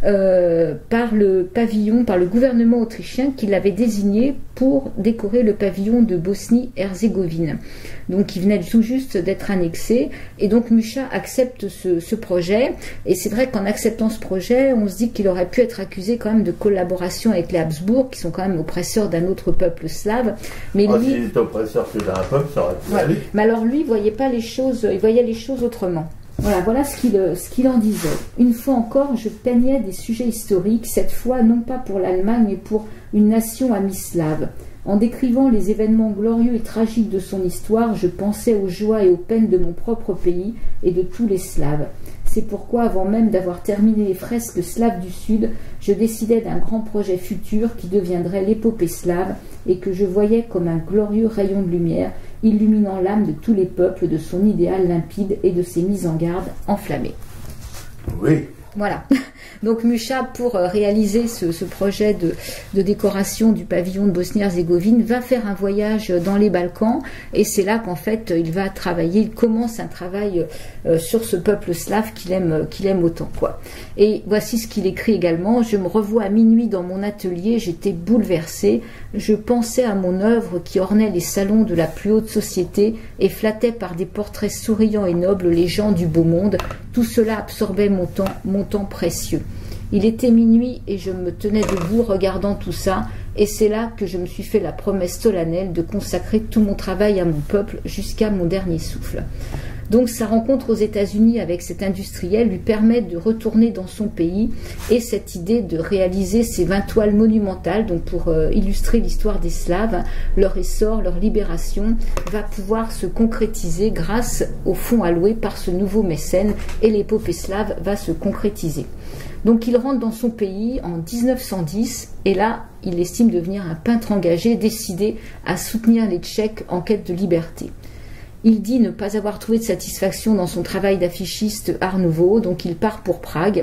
S2: euh, par le pavillon, par le gouvernement autrichien qui l'avait désigné pour décorer le pavillon de Bosnie-Herzégovine. Donc il venait tout juste d'être annexé, et donc Mucha accepte ce, ce projet, et c'est vrai qu'en acceptant ce projet, on se dit qu'il aurait pu être accusé quand même de collaboration avec les Habsbourg, qui sont quand même oppresseurs d'un autre peuple slave. Mais
S1: ah,
S2: lui,
S1: s'il est oppresseur que d'un peuple, ça aurait pu
S2: ouais.
S1: aller.
S2: Mais alors lui, il voyait pas les choses, il voyait les choses autrement. Voilà, voilà ce qu'il ce qu'il en disait. Une fois encore, je peignais des sujets historiques, cette fois non pas pour l'Allemagne, mais pour une nation amie slave. En décrivant les événements glorieux et tragiques de son histoire, je pensais aux joies et aux peines de mon propre pays et de tous les Slaves. C'est pourquoi, avant même d'avoir terminé les fresques slaves du Sud, je décidai d'un grand projet futur qui deviendrait l'épopée slave et que je voyais comme un glorieux rayon de lumière illuminant l'âme de tous les peuples de son idéal limpide et de ses mises en garde enflammées.
S1: Oui.
S2: Voilà. Donc Mucha, pour réaliser ce, ce projet de, de décoration du pavillon de Bosnie-Herzégovine, va faire un voyage dans les Balkans, et c'est là qu'en fait il va travailler, il commence un travail euh, sur ce peuple slave qu'il aime, qu'il aime autant, quoi. Et voici ce qu'il écrit également: je me revois à minuit dans mon atelier, j'étais bouleversé, je pensais à mon œuvre qui ornait les salons de la plus haute société et flattait par des portraits souriants et nobles les gens du beau monde. Tout cela absorbait mon temps, mon temps précieux. Il était minuit et je me tenais debout regardant tout ça, et c'est là que je me suis fait la promesse solennelle de consacrer tout mon travail à mon peuple jusqu'à mon dernier souffle. Donc sa rencontre aux États-Unis avec cet industriel lui permet de retourner dans son pays, et cette idée de réaliser ces vingt toiles monumentales, donc pour euh, illustrer l'histoire des Slaves, leur essor, leur libération, va pouvoir se concrétiser grâce aux fonds alloués par ce nouveau mécène, et l'épopée slave va se concrétiser. Donc il rentre dans son pays en mille neuf cent dix, et là il estime devenir un peintre engagé, décidé à soutenir les Tchèques en quête de liberté. Il dit ne pas avoir trouvé de satisfaction dans son travail d'affichiste Art Nouveau, donc il part pour Prague,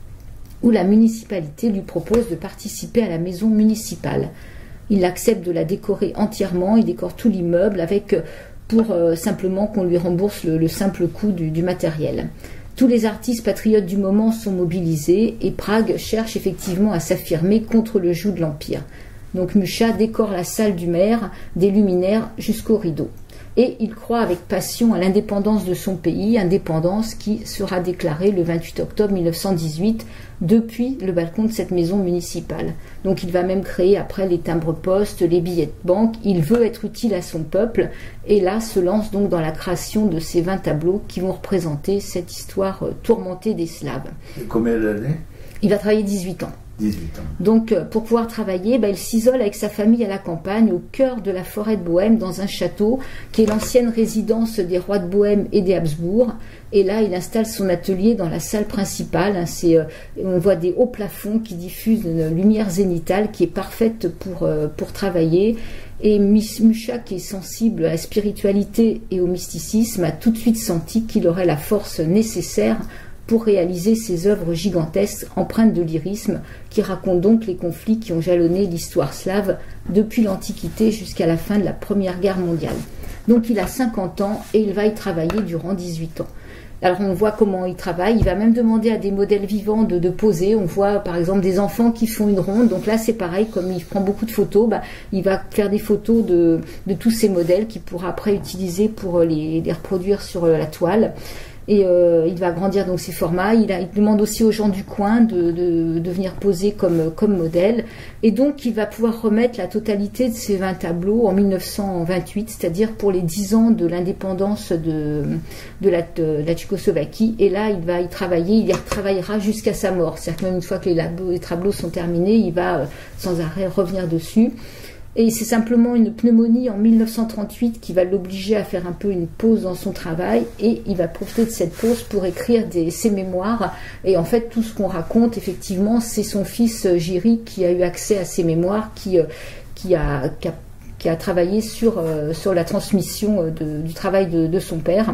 S2: où la municipalité lui propose de participer à la maison municipale. Il accepte de la décorer entièrement, il décore tout l'immeuble avec pour euh, simplement qu'on lui rembourse le, le simple coût du, du matériel. Tous les artistes patriotes du moment sont mobilisés et Prague cherche effectivement à s'affirmer contre le joug de l'Empire. Donc Mucha décore la salle du maire, des luminaires jusqu'aux rideaux. Et il croit avec passion à l'indépendance de son pays, indépendance qui sera déclarée le vingt-huit octobre mille neuf cent dix-huit depuis le balcon de cette maison municipale. Donc il va même créer après les timbres-poste, les billets de banque. Il veut être utile à son peuple et là se lance donc dans la création de ces vingt tableaux qui vont représenter cette histoire tourmentée des Slaves.
S1: Et combien d'années?
S2: Il va travailler dix-huit ans.
S1: dix-huit ans.
S2: Donc, pour pouvoir travailler, bah, il s'isole avec sa famille à la campagne, au cœur de la forêt de Bohême, dans un château qui est l'ancienne résidence des rois de Bohême et des Habsbourg. Et là, il installe son atelier dans la salle principale. Hein, c'est, euh, on voit des hauts plafonds qui diffusent une lumière zénitale qui est parfaite pour, euh, pour travailler. Et Mucha, qui est sensible à la spiritualité et au mysticisme, a tout de suite senti qu'il aurait la force nécessaire pour réaliser ces œuvres gigantesques empreintes de lyrisme qui racontent donc les conflits qui ont jalonné l'histoire slave depuis l'Antiquité jusqu'à la fin de la Première Guerre mondiale. Donc il a cinquante ans et il va y travailler durant dix-huit ans. Alors on voit comment il travaille, il va même demander à des modèles vivants de, de poser. On voit par exemple des enfants qui font une ronde, donc là c'est pareil, comme il prend beaucoup de photos, bah, il va faire des photos de, de tous ces modèles qu'il pourra après utiliser pour les, les reproduire sur la toile. Et euh, il va agrandir donc ses formats. Il, a, il demande aussi aux gens du coin de, de, de venir poser comme, comme modèle. Et donc, il va pouvoir remettre la totalité de ces vingt tableaux en mille neuf cent vingt-huit, c'est-à-dire pour les dix ans de l'indépendance de, de, la, de la Tchécoslovaquie. Et là, il va y travailler, il y retravaillera jusqu'à sa mort. C'est-à-dire que même une fois que les, labos, les tableaux sont terminés, il va euh, sans arrêt revenir dessus. Et c'est simplement une pneumonie en mille neuf cent trente-huit qui va l'obliger à faire un peu une pause dans son travail et il va profiter de cette pause pour écrire des, ses mémoires. Et en fait, tout ce qu'on raconte, effectivement, c'est son fils Jiří qui a eu accès à ces mémoires, qui, qui, a, qui, a, qui a travaillé sur, sur la transmission de, du travail de, de son père.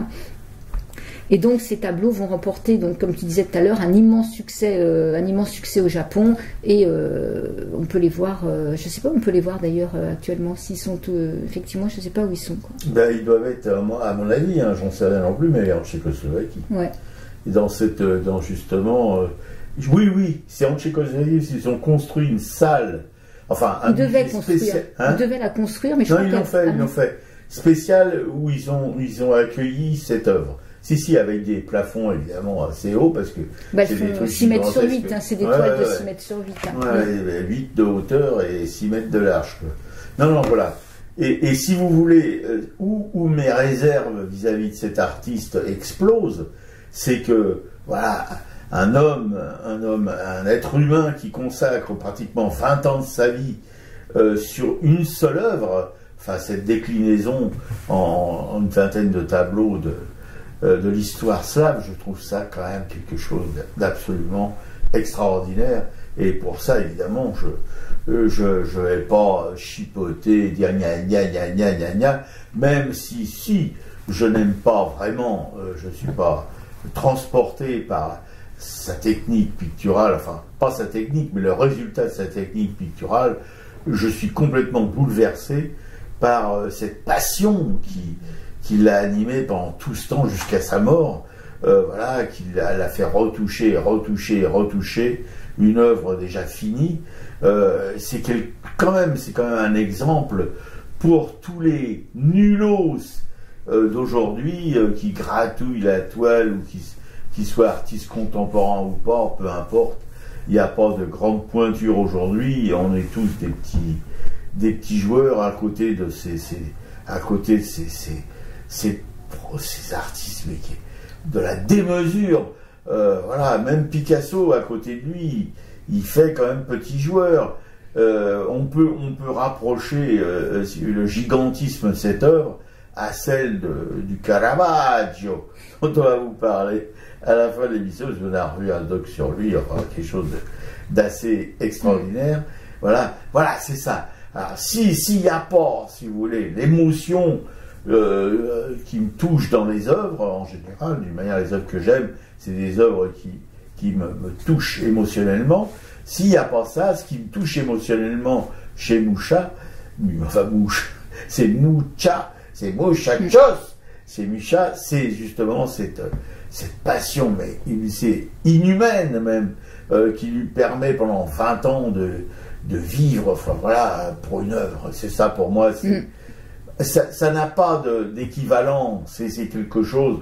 S2: Et donc ces tableaux vont remporter, donc comme tu disais tout à l'heure, un immense succès, euh, un immense succès au Japon. Et euh, on peut les voir, euh, je sais pas, on peut les voir d'ailleurs euh, actuellement. S'ils sont, euh, effectivement, je sais pas où ils sont. Quoi.
S1: Ben, ils doivent être, euh, moi, à mon avis, hein, j'en sais rien non plus, mais en Tchécoslovaquie.
S2: Ouais.
S1: Et dans cette, dans justement, euh, oui, oui, c'est en Tchécoslovaquie, ils ont construit une salle. Enfin, un
S2: ils devaient construire.
S1: Spécial, hein,
S2: ils devaient la construire, mais je
S1: non,
S2: crois
S1: ils l'ont fait, ils l'ont fait spécial où ils ont, ils ont accueilli cette œuvre. Si, si, avec des plafonds évidemment assez hauts, parce que
S2: bah,
S1: c'est des trucs
S2: six mètres sur huit, hein, c'est des
S1: ouais,
S2: toiles
S1: ouais,
S2: de
S1: ouais.
S2: six mètres sur huit. Hein.
S1: Ouais, huit de hauteur et six mètres de large. Quoi. Non, non, voilà. Et, et si vous voulez, euh, où, où mes réserves vis-à-vis de cet artiste explosent, c'est que, voilà, un homme, un homme, un être humain qui consacre pratiquement vingt ans de sa vie euh, sur une seule œuvre, enfin cette déclinaison en, en une vingtaine de tableaux de de l'histoire slave, je trouve ça quand même quelque chose d'absolument extraordinaire. Et pour ça, évidemment, je je je vais pas chipoter, dire gna gna gna gna gna gna, même si si je n'aime pas vraiment, euh, je suis pas transporté par sa technique picturale, enfin pas sa technique, mais le résultat de sa technique picturale, je suis complètement bouleversé par euh, cette passion qui qui l'a animé pendant tout ce temps jusqu'à sa mort, euh, voilà, qui l'a fait retoucher, retoucher, retoucher une œuvre déjà finie. Euh, c'est quel, quand même, c'est quand même un exemple pour tous les nulos euh, d'aujourd'hui euh, qui gratouillent la toile ou qui, qui soient artistes contemporains ou pas, peu importe. Il n'y a pas de grande pointure aujourd'hui. On est tous des petits, des petits joueurs à côté de ces, ces à côté de ces, ces Ces, ces artistes, mais qui, de la démesure, euh, voilà, même Picasso à côté de lui, il fait quand même petit joueur. Euh, on peut, on peut rapprocher euh, le gigantisme de cette œuvre à celle de, du Caravaggio, dont on va vous parler à la fin de l'émission. On a revu un doc sur lui, enfin quelque chose d'assez extraordinaire. Voilà, voilà, c'est ça. Alors, si, s'il n'y a pas, si vous voulez, l'émotion euh, qui me touchent dans les œuvres, en général, d'une manière, les œuvres que j'aime, c'est des œuvres qui, qui me, me touchent émotionnellement. S'il n'y a pas ça, ce qui me touche émotionnellement chez Moucha, enfin Mouche, c'est Moucha, c'est Muchachos, c'est Moucha, c'est justement cette, cette passion, mais c'est inhumaine même, euh, qui lui permet pendant vingt ans de, de vivre, enfin voilà, pour une œuvre. C'est ça pour moi, c'est... Mm. Ça n'a pas d'équivalent, c'est quelque chose,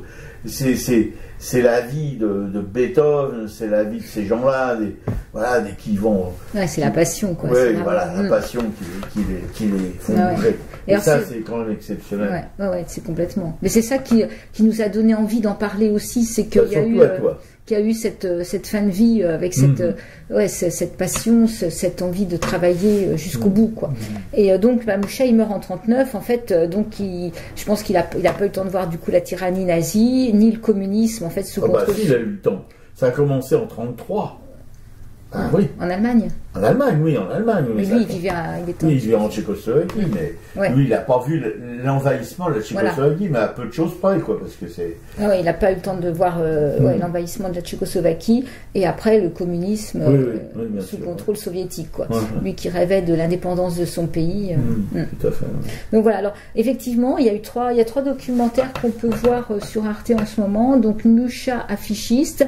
S1: c'est la vie de, de Beethoven, c'est la vie de ces gens-là, des, voilà, des qui vont...
S2: Ouais, c'est la passion, quoi.
S1: Oui, voilà, la mmh. passion qui, qui, les, qui les font ah, bouger. Ouais. Et, Et alors, ça, c'est quand même exceptionnel.
S2: Ouais, ouais, ouais, c'est complètement. Mais c'est ça qui, qui nous a donné envie d'en parler aussi, c'est qu'il y a eu... Euh, qui a eu cette, cette fin de vie avec cette, mmh. ouais, cette passion, cette envie de travailler jusqu'au mmh. bout, quoi. Mmh. Et donc, bah, Moucha, il meurt en trente-neuf, en fait, donc il, je pense qu'il n'a il a pas eu le temps de voir du coup la tyrannie nazie, ni le communisme, en fait, sous
S1: oh
S2: contrôle.
S1: Bah, si, il a eu le temps. Ça a commencé en trente-trois. Ah, oui.
S2: En Allemagne.
S1: En Allemagne, oui, en Allemagne.
S2: Mais lui, il vivait, à, il était
S1: oui, il vivait en Tchécoslovaquie, mmh. mais ouais. lui, il n'a pas vu l'envahissement de la Tchécoslovaquie, voilà. mais à peu de choses près, quoi, parce que c'est...
S2: Ah ouais, il n'a pas eu le temps de voir euh, mmh. ouais, l'envahissement de la Tchécoslovaquie, et après le communisme
S1: oui,
S2: euh,
S1: oui, oui,
S2: sous
S1: sûr,
S2: contrôle ouais. soviétique, quoi.
S1: Ouais, ouais.
S2: Lui qui rêvait de l'indépendance de son pays.
S1: Euh, mmh, mmh. Tout à fait. Ouais.
S2: Donc voilà, alors effectivement, il y a eu trois, il y a trois documentaires qu'on peut voir euh, sur Arte en ce moment, donc Moucha affichiste,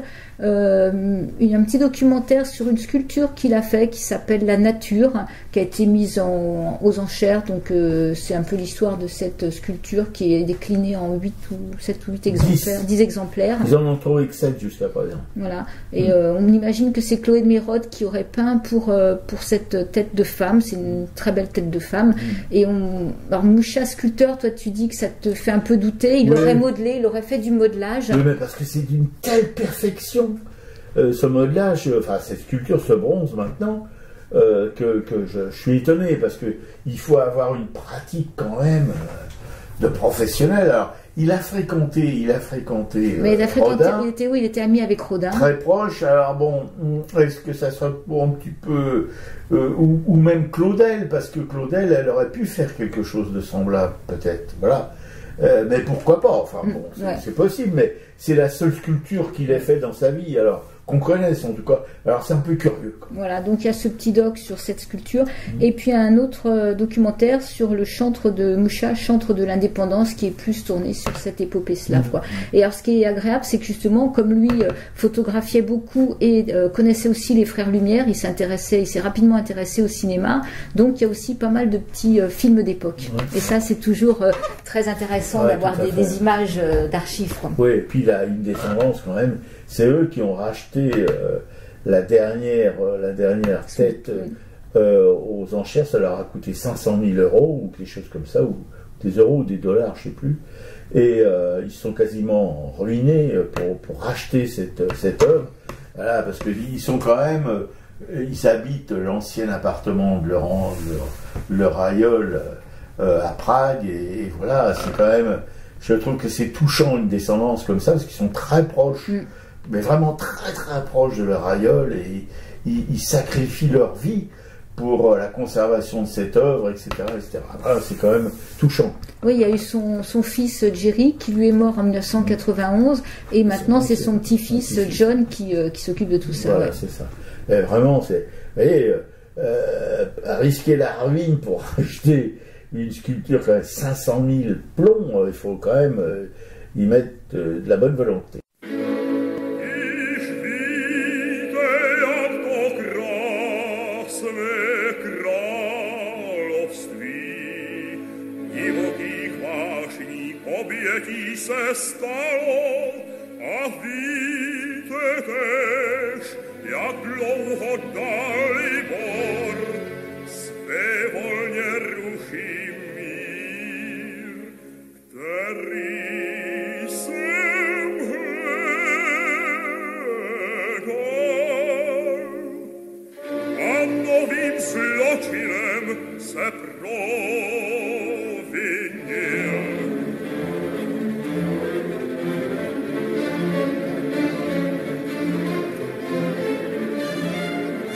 S2: Euh, il y a un petit documentaire sur une sculpture qu'il a fait qui s'appelle La Nature, qui a été mise en, aux enchères. Donc euh, c'est un peu l'histoire de cette sculpture qui est déclinée en huit ou sept ou huit exemplaires, dix exemplaires.
S1: Ils en ont trouvé que sept jusqu'à présent.
S2: Voilà. Et mmh. euh, on imagine que c'est Chloé de Mérode qui aurait peint pour, euh, pour cette tête de femme. C'est une très belle tête de femme. Mmh. Et on... Alors Moucha sculpteur, toi tu dis que ça te fait un peu douter. Il oui. l'aurait modelé, il aurait fait du modelage.
S1: Oui, mais parce que c'est d'une telle perfection. Euh, ce modelage, enfin cette sculpture, ce bronze maintenant, euh, que, que je, je suis étonné parce que il faut avoir une pratique quand même euh, de professionnel. Alors il a fréquenté, il a fréquenté.
S2: Mais il a fréquenté,
S1: Rodin,
S2: il était, oui, il était ami avec Rodin.
S1: Très proche. Alors bon, est-ce que ça serait pour un petit peu, euh, ou, ou même Claudel, parce que Claudel, elle aurait pu faire quelque chose de semblable, peut-être. Voilà. Euh, mais pourquoi pas? Enfin bon, c'est ouais. possible, mais c'est la seule sculpture qu'il ait fait dans sa vie, alors qu'on connaisse en tout cas. Alors c'est un peu curieux. Quoi.
S2: Voilà, donc il y a ce petit doc sur cette sculpture, mmh. et puis un autre euh, documentaire sur le chantre de Moucha, chantre de l'indépendance, qui est plus tourné sur cette épopée slave. Mmh. Quoi. Et alors ce qui est agréable, c'est que justement, comme lui euh, photographiait beaucoup et euh, connaissait aussi les frères Lumière, il s'intéressait, il s'est rapidement intéressé au cinéma, donc il y a aussi pas mal de petits euh, films d'époque. Ouais. Et ça, c'est toujours euh, très intéressant ouais, d'avoir des, des images euh, d'archives.
S1: Oui, et puis il a une descendance quand même. C'est eux qui ont racheté euh, la dernière, euh, la dernière tête euh, aux enchères. Ça leur a coûté cinq cent mille euros ou quelque chose comme ça, ou des euros ou des dollars, je ne sais plus. Et euh, ils sont quasiment ruinés pour, pour racheter cette, cette œuvre. Voilà, parce qu'ils sont quand même, euh, ils habitent l'ancien appartement de leur, leur, leur aïeul euh, à Prague. Et, et voilà, c'est quand même, je trouve que c'est touchant une descendance comme ça, parce qu'ils sont très proches. Mm. Mais vraiment très très proches de leur aïeul, et ils, ils sacrifient leur vie pour la conservation de cette œuvre, et cetera et cetera. Voilà, c'est quand même touchant.
S2: Oui, il y a eu son, son fils Jerry qui lui est mort en mille neuf cent quatre-vingt-onze, et maintenant c'est son petit-fils John qui, euh, qui s'occupe de tout ça.
S1: Voilà,
S2: ouais.
S1: c'est ça. Et vraiment, c'est, vous voyez, euh, risquer la ruine pour acheter une sculpture quand même cinq cent mille plombs, il faut quand même euh, y mettre euh, de la bonne volonté.
S4: Se stalo, a víte tež, jak dlouho Dalibor svévolně ruší mír, který jsem hledal. A novým zločinem se provinil.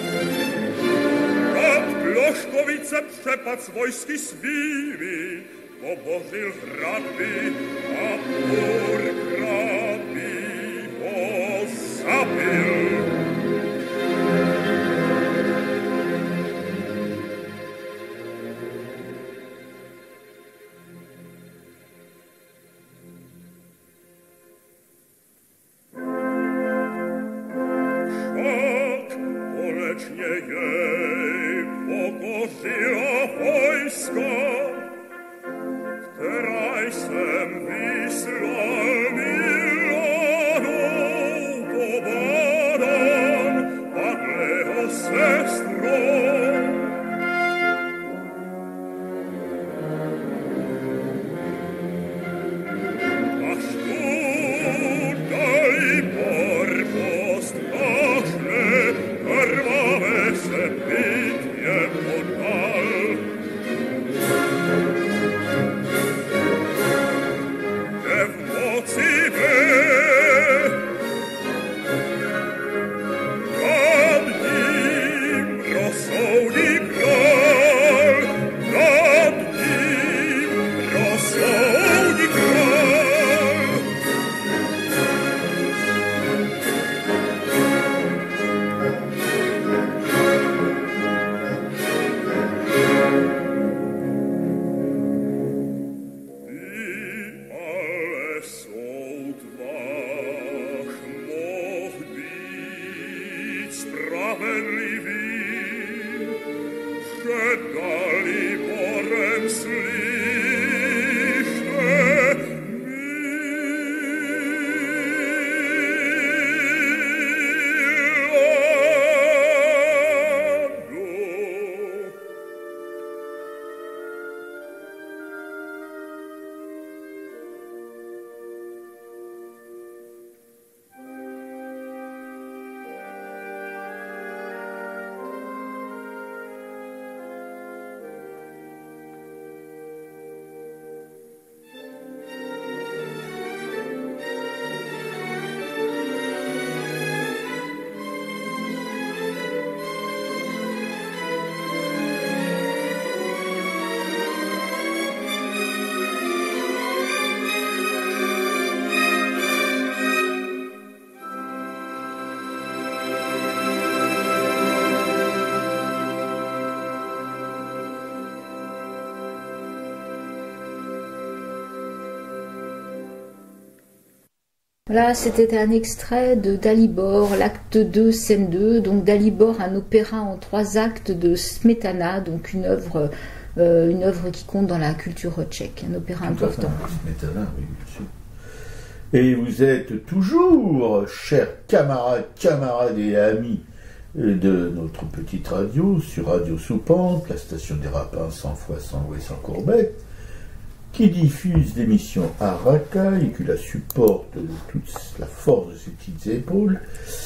S4: Ploškovice přepad s vojsky svými, Obożył hrabbi, a pór hrabbi osapił. Szok bolecznie jej pokorzyło wojsko. Rajsem wysłał milionów do baran, padlego sestrą. Aż tutaj porwo straszne, krwawe se bitwie podal.
S2: Voilà, c'était un extrait de Dalibor, l'acte deux, scène deux. Donc Dalibor, un opéra en trois actes de Smetana, donc une œuvre, euh, une œuvre qui compte dans la culture tchèque, un opéra
S1: Tout
S2: important.
S1: Smetana, oui, bien sûr. Et vous êtes toujours, chers camarades, camarades et amis de notre petite radio, sur Radio Soupente, la station des Rapins, cent fois cent et sans courbette, qui diffuse l'émission à racaille et qui la supporte de toute la force de ses petites épaules.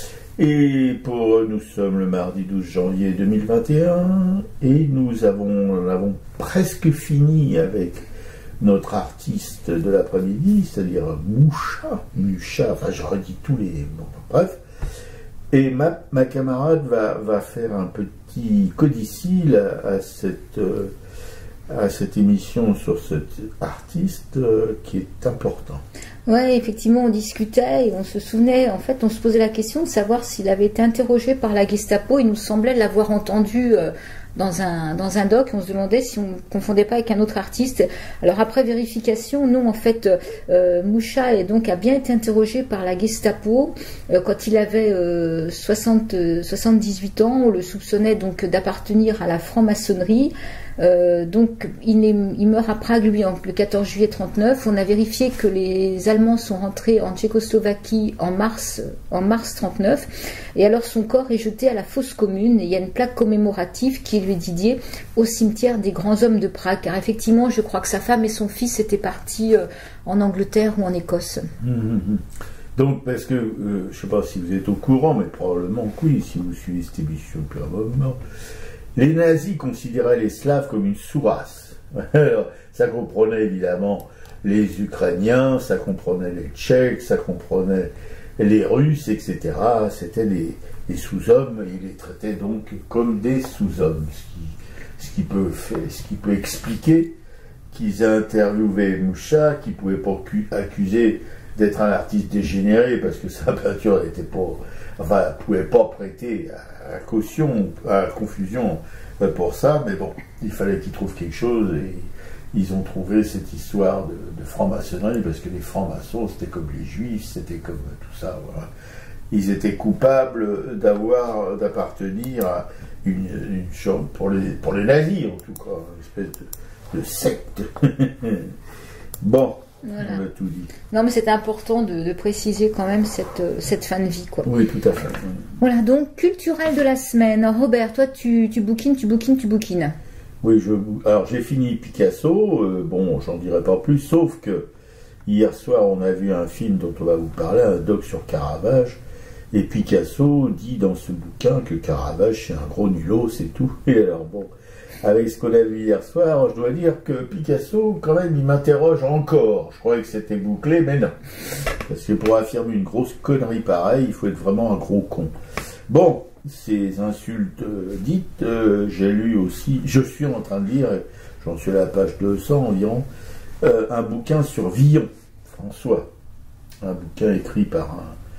S1: Et pour nous sommes le mardi douze janvier deux mille vingt et un et nous avons, nous avons presque fini avec notre artiste de l'après-midi, c'est-à-dire Moucha, Mucha, enfin je redis tous les... Bon, bref. Et ma, ma camarade va, va faire un petit codicile à, à cette... Euh, à cette émission sur cet artiste euh, qui est important.
S2: Ouais, effectivement, on discutait et on se souvenait, en fait, on se posait la question de savoir s'il avait été interrogé par la Gestapo. Il nous semblait l'avoir entendu euh, dans un, dans un doc. On se demandait si on ne confondait pas avec un autre artiste. Alors après vérification, non, en fait, euh, Moucha est donc a bien été interrogé par la Gestapo euh, quand il avait euh, soixante, soixante-dix-huit ans. On le soupçonnait donc d'appartenir à la franc-maçonnerie. Euh, donc il, est, il meurt à Prague lui en, le quatorze juillet trente-neuf. On a vérifié que les Allemands sont rentrés en Tchécoslovaquie en mars en mars trente-neuf et alors son corps est jeté à la fosse commune et il y a une plaque commémorative qui lui est dédiée au cimetière des grands hommes de Prague, car effectivement je crois que sa femme et son fils étaient partis euh, en Angleterre ou en Écosse.
S1: Mmh, mmh. Donc parce que euh, je ne sais pas si vous êtes au courant, mais probablement que oui, si vous suivez cette émission depuis un moment. Les nazis considéraient les Slaves comme une sous-race. Alors, ça comprenait évidemment les Ukrainiens, ça comprenait les Tchèques, ça comprenait les Russes, et cetera. C'était des, des sous-hommes, et ils les traitaient donc comme des sous-hommes, ce qui, ce qui peut faire, ce qui peut expliquer qu'ils aient interviewé Moucha, qui ne pouvait pas accuser d'être un artiste dégénéré, parce que sa peinture n'était pas, enfin, ne pouvait pas prêter à, à caution, à confusion pour ça, mais bon, il fallait qu'ils trouvent quelque chose, et ils ont trouvé cette histoire de, de franc-maçonnerie, parce que les francs-maçons, c'était comme les juifs, c'était comme tout ça, voilà. Ils étaient coupables d'avoir, d'appartenir à une, une chose, pour les, pour les nazis en tout cas, une espèce de, de secte. Bon,
S2: voilà.
S1: On a tout dit.
S2: Non, mais c'était important de, de préciser quand même cette, cette fin de vie, quoi.
S1: Oui, tout à fait.
S2: Voilà, donc, culturel de la semaine. Robert, toi, tu, tu bouquines, tu bouquines, tu bouquines.
S1: Oui, je, alors j'ai fini Picasso, euh, bon, j'en dirai pas plus, sauf que hier soir, on a vu un film dont on va vous parler, un doc sur Caravage, et Picasso dit dans ce bouquin que Caravage, c'est un gros nulot, c'est tout. Et alors, bon, avec ce qu'on a vu hier soir, je dois dire que Picasso, quand même, il m'interroge encore. Je croyais que c'était bouclé, mais non. Parce que pour affirmer une grosse connerie pareille, il faut être vraiment un gros con. Bon, ces insultes euh, dites, euh, j'ai lu aussi, je suis en train de lire, j'en suis à la page deux cents environ, euh, un bouquin sur Villon, François. Un bouquin écrit par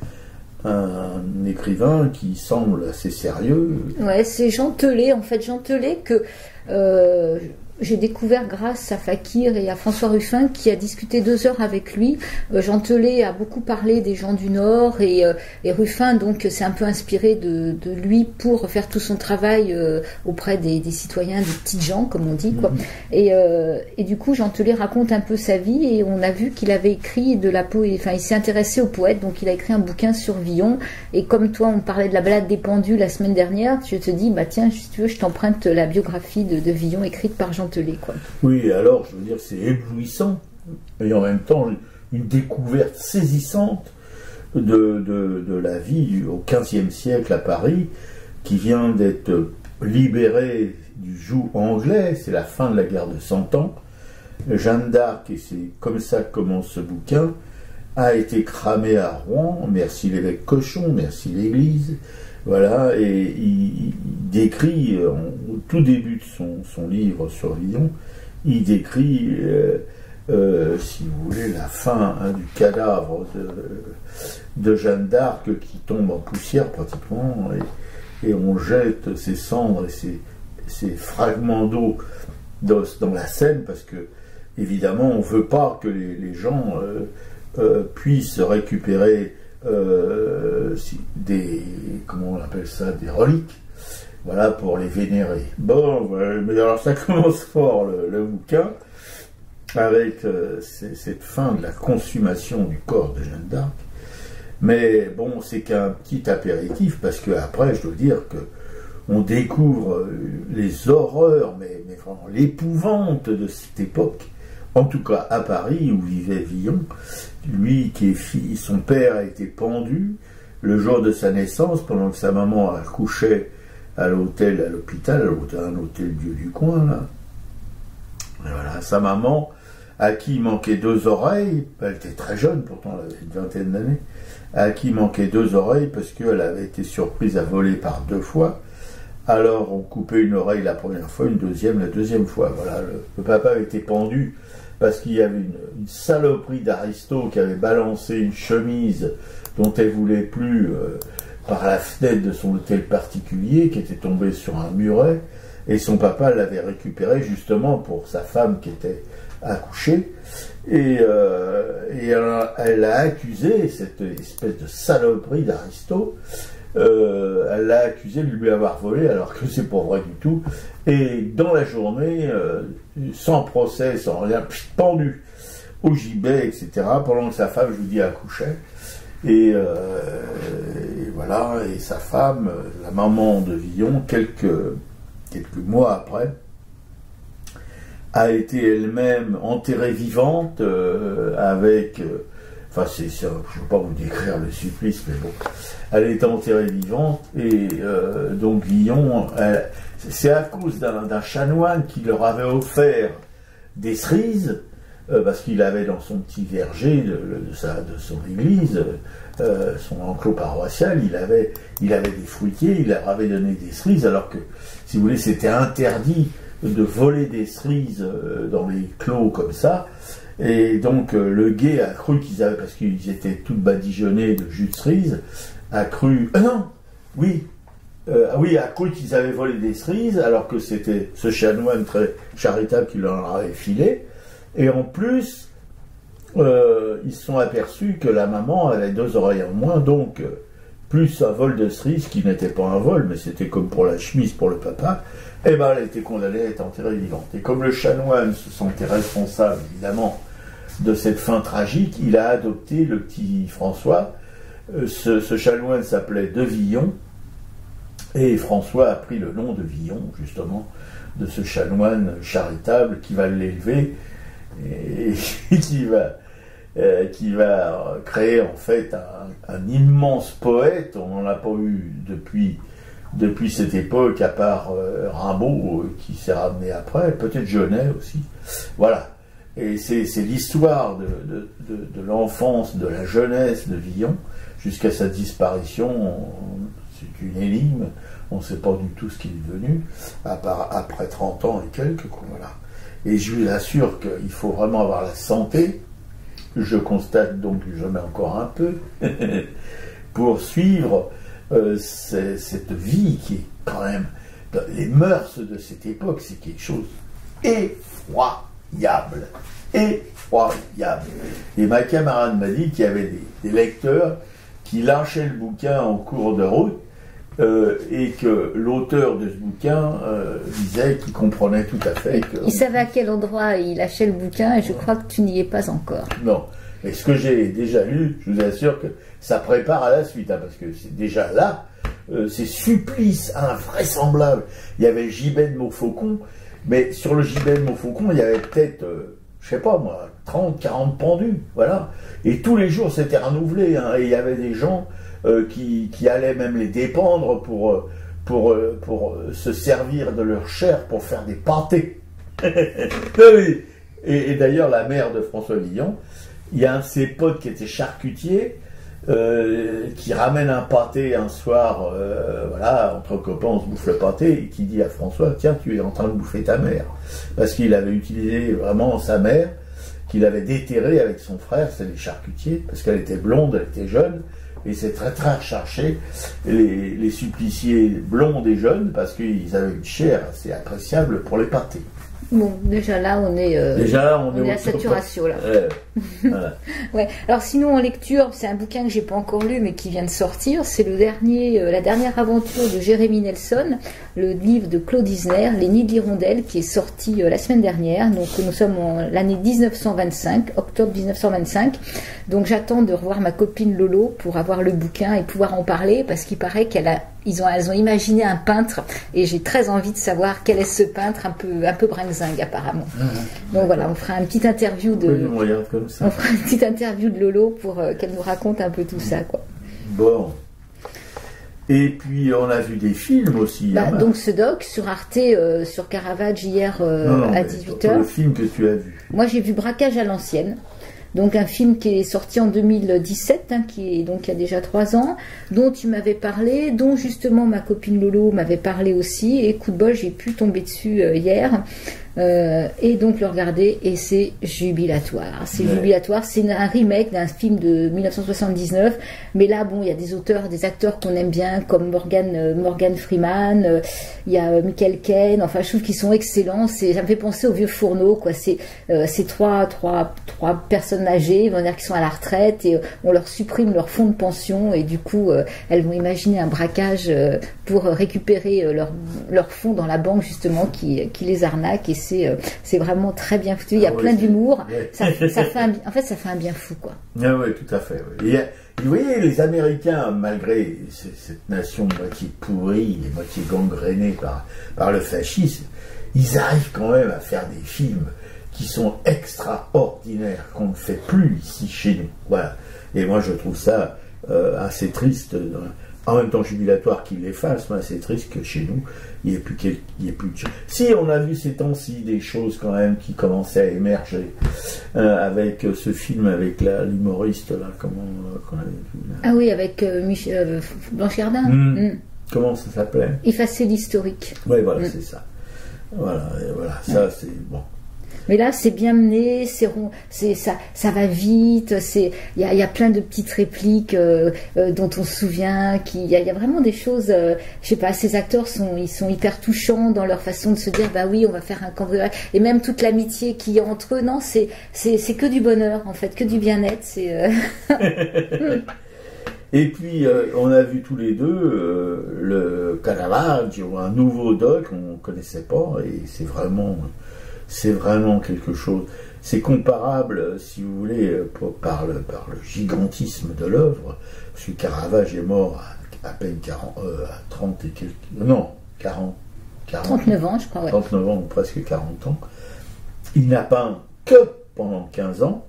S1: un, un écrivain qui semble assez sérieux.
S2: Ouais, c'est Jean Telet, en fait, Jean Telet que euh, j'ai découvert grâce à Fakir et à François Ruffin qui a discuté deux heures avec lui. Euh, Jean Telet a beaucoup parlé des gens du Nord et, euh, et Ruffin donc s'est un peu inspiré de, de lui pour faire tout son travail euh, auprès des, des citoyens, des petites gens comme on dit, quoi. Mmh. Et, euh, et du coup Jean Telet raconte un peu sa vie et on a vu qu'il avait écrit de la poésie, enfin il s'est intéressé aux poètes, donc il a écrit un bouquin sur Villon. Et comme toi on parlait de la balade des pendus la semaine dernière, je te dis bah tiens si tu veux je t'emprunte la biographie de, de Villon écrite par Jean Telet, quoi.
S1: Oui, alors je veux dire c'est éblouissant et en même temps une découverte saisissante de, de, de la vie au quinzième siècle à Paris qui vient d'être libérée du joug anglais, c'est la fin de la guerre de Cent Ans. Jeanne d'Arc, et c'est comme ça que commence ce bouquin, a été cramée à Rouen, merci l'évêque Cochon, merci l'église. Voilà, et il, il décrit, en, au tout début de son, son livre sur Villon, il décrit, euh, euh, si vous voulez, la fin hein, du cadavre de, de Jeanne d'Arc qui tombe en poussière pratiquement, et, et on jette ses cendres et ses, ses fragments d'eau dans, dans la Seine, parce que, évidemment, on ne veut pas que les, les gens euh, euh, puissent récupérer Euh, des, comment on appelle ça, des reliques, voilà, pour les vénérer. Bon, voilà, mais alors ça commence fort le, le bouquin, avec euh, cette fin de la consommation du corps de Jeanne d'Arc, mais bon, c'est qu'un petit apéritif, parce que après, je dois dire que on découvre les horreurs, mais, mais vraiment l'épouvante de cette époque, en tout cas à Paris, où vivait Villon. Lui qui est fille, son père a été pendu le jour de sa naissance, pendant que sa maman accouchait à l'hôtel, à l'hôpital, un hôtel Dieu du coin, là. Et voilà, sa maman, à qui il manquait deux oreilles, elle était très jeune pourtant, elle avait une vingtaine d'années, à qui il manquait deux oreilles parce qu'elle avait été surprise à voler par deux fois. Alors on coupait une oreille la première fois, une deuxième la deuxième fois. Voilà, le, le papa avait été pendu parce qu'il y avait une, une saloperie d'aristo qui avait balancé une chemise dont elle voulait plus euh, par la fenêtre de son hôtel particulier, qui était tombée sur un muret, et son papa l'avait récupérée justement pour sa femme qui était accouchée, et, euh, et elle, elle a accusé cette espèce de saloperie d'aristo. Euh, elle l'a accusé de lui avoir volé alors que c'est pas vrai du tout, et dans la journée euh, sans procès, sans rien, pendu au gibet, etc., pendant que sa femme, je vous dis, accouchait, et, euh, et voilà, et sa femme, la maman de Villon, quelques, quelques mois après, a été elle-même enterrée vivante euh, avec euh, enfin, c'est, je ne peux pas vous décrire le supplice, mais bon. Elle est enterrée vivante, et euh, donc Villon, elle, c'est à cause d'un, d'un chanoine qui leur avait offert des cerises, euh, parce qu'il avait dans son petit verger de, de, sa, de son église, euh, son enclos paroissial, il avait, il avait des fruitiers, il leur avait donné des cerises, alors que, si vous voulez, c'était interdit de voler des cerises euh, dans les clos comme ça. Et donc euh, le guet a cru qu'ils avaient, parce qu'ils étaient tous badigeonnés de jus de cerise, a cru, ah non, oui, euh, oui, a cru qu'ils avaient volé des cerises, alors que c'était ce chanoine très charitable qui leur avait filé. Et en plus, euh, ils se sont aperçus que la maman avait deux oreilles en moins, donc euh, plus un vol de cerises qui n'était pas un vol, mais c'était comme pour la chemise pour le papa, et ben elle a été condamnée à être enterrée vivante. Et comme le chanoine se sentait responsable, évidemment, de cette fin tragique, il a adopté le petit François. Euh, ce, ce chanoine s'appelait De Villon, et François a pris le nom de Villon, justement, de ce chanoine charitable qui va l'élever et, et qui va... Euh, qui va créer en fait un, un immense poète. On n'en a pas eu depuis, depuis cette époque, à part euh, Rimbaud euh, qui s'est ramené après, peut-être Genet aussi. Voilà. Et c'est l'histoire de, de, de, de l'enfance, de la jeunesse de Villon jusqu'à sa disparition. C'est une énigme. On ne sait pas du tout ce qu'il est devenu, à part après trente ans et quelques. Quoi, voilà. Et je vous assure qu'il faut vraiment avoir la santé. Je constate donc que j'en ai encore un peu pour suivre euh, cette vie qui est quand même, les mœurs de cette époque, c'est quelque chose effroyable, effroyable. Et ma camarade m'a dit qu'il y avait des, des lecteurs qui lâchaient le bouquin en cours de route euh, et que l'auteur de ce bouquin euh, disait qu'il comprenait tout à fait. Que,
S2: il savait à quel endroit il lâchait le bouquin et je crois que tu n'y es pas encore.
S1: Non, mais ce que j'ai déjà lu, je vous assure que ça prépare à la suite, hein, parce que c'est déjà là, euh, ces supplices invraisemblables. Il y avait le gibet de Montfaucon, mais sur le gibet de Montfaucon, il y avait peut-être, euh, je sais pas moi, trente, quarante pendus, voilà. Et tous les jours, c'était renouvelé, hein, et il y avait des gens euh, qui, qui allaient même les dépendre pour, euh, pour, euh, pour euh, se servir de leur chair pour faire des pâtés. et et d'ailleurs, la mère de François Villon, il y a un de ses potes qui était charcutier, euh, qui ramène un pâté un soir, euh, voilà, entre copains, on se bouffe le pâté, et qui dit à François, tiens, tu es en train de bouffer ta mère. Parce qu'il avait utilisé vraiment sa mère, qu'il avait déterrée avec son frère, c'est les charcutiers, parce qu'elle était blonde, elle était jeune, et c'est très très recherché, les, les suppliciés blonds et jeunes, parce qu'ils avaient une chair assez appréciable pour les pâtés.
S2: Bon, déjà là, on est, euh,
S1: déjà là, on
S2: on
S1: est,
S2: est à saturation là.
S1: Euh, voilà.
S2: Ouais. Alors sinon en lecture, c'est un bouquin que j'ai pas encore lu mais qui vient de sortir. C'est le dernier, euh, la dernière aventure de Jérémy Nelson, le livre de Claude Isner, Les Nids de l'Hirondelle, qui est sorti euh, la semaine dernière. Donc nous sommes en l'année mille neuf cent vingt-cinq, octobre mille neuf cent vingt-cinq. Donc j'attends de revoir ma copine Lolo pour avoir le bouquin et pouvoir en parler parce qu'il paraît qu'elle a Ils ont, elles ont imaginé un peintre et j'ai très envie de savoir quel est ce peintre un peu, un peu bringue-zingue apparemment. Mmh. Donc voilà, on fera une petite interview de,
S1: oui, on regarde comme ça.
S2: On fera une petite interview de Lolo pour euh, qu'elle nous raconte un peu tout ça, quoi.
S1: Bon. Et puis on a vu des films aussi.
S2: Bah,
S1: hein,
S2: donc ce doc sur Arte, euh, sur Caravage hier euh,
S1: non, non,
S2: à dix-huit heures.
S1: Le film que tu as vu.
S2: Moi j'ai vu Braquage à l'ancienne. Donc un film qui est sorti en deux mille dix-sept, hein, qui est donc il y a déjà trois ans, dont tu m'avais parlé, dont justement ma copine Lolo m'avait parlé aussi. Et coup de bol, j'ai pu tomber dessus euh, hier. Euh, et donc le regarder et c'est jubilatoire. C'est ouais. jubilatoire. C'est un remake d'un film de mille neuf cent soixante-dix-neuf. Mais là, bon, il y a des auteurs, des acteurs qu'on aime bien, comme Morgan, euh, Morgan Freeman. Euh, il y a euh, Michael Caine. Enfin, je trouve qu'ils sont excellents. C'est, ça me fait penser aux vieux fourneaux, quoi. C'est, euh, c'est trois, trois, trois personnes âgées, on va dire, qui sont à la retraite et euh, on leur supprime leur fonds de pension et du coup, euh, elles vont imaginer un braquage euh, pour récupérer euh, leur, leur fonds dans la banque justement qui, qui les arnaque. Et c'est, euh, c'est vraiment très bien foutu. Il y a ah, plein oui, d'humour. Ouais. Ça, ça fait un, en fait, ça fait un bien fou, quoi.
S1: Ah oui, tout à fait. Oui. Et, et vous voyez, les Américains, malgré cette nation moitié pourrie, moitié gangrénée par, par le fascisme, ils arrivent quand même à faire des films qui sont extraordinaires, qu'on ne fait plus ici chez nous. Voilà. Et moi, je trouve ça euh, assez triste. En même temps jubilatoire qu'il les fasse, mais c'est triste que chez nous, il n'y ait plus quel... il y ait plus de... Si, on a vu ces temps-ci des choses quand même qui commençaient à émerger, euh, avec euh, ce film avec la, l'humoriste, là, comment euh, qu'on avait vu, là.
S2: Ah oui, avec euh, Mich- euh, Blanche Gardin.
S1: Mmh.
S2: Mmh.
S1: Comment ça s'appelait?
S2: Effacer l'historique.
S1: Oui, voilà,
S2: mmh.
S1: c'est ça. Voilà, et voilà, ça ouais. c'est bon.
S2: Mais là, c'est bien mené, c'est rond, c'est ça, ça va vite. C'est, il y a, y a plein de petites répliques euh, euh, dont on se souvient. Qui, il y, y a vraiment des choses. Euh, je sais pas, ces acteurs sont, ils sont hyper touchants dans leur façon de se dire, bah oui, on va faire un cambriolage. Et même toute l'amitié qu'il y a entre eux, non, c'est, c'est, c'est que du bonheur en fait, que du bien-être. C'est. Euh...
S1: Et puis, euh, on a vu tous les deux euh, le Caravaggio, un nouveau doc, on ne connaissait pas, et c'est vraiment, c'est vraiment quelque chose. C'est comparable, si vous voulez, par le, par le gigantisme de l'œuvre, parce que Caravage est mort à, à peine quarante, euh, à trente et quelques... Non, quarante, quarante...
S2: trente-neuf ans, je crois, ouais.
S1: trente-neuf ans, ou presque quarante ans. Il n'a peint que pendant quinze ans,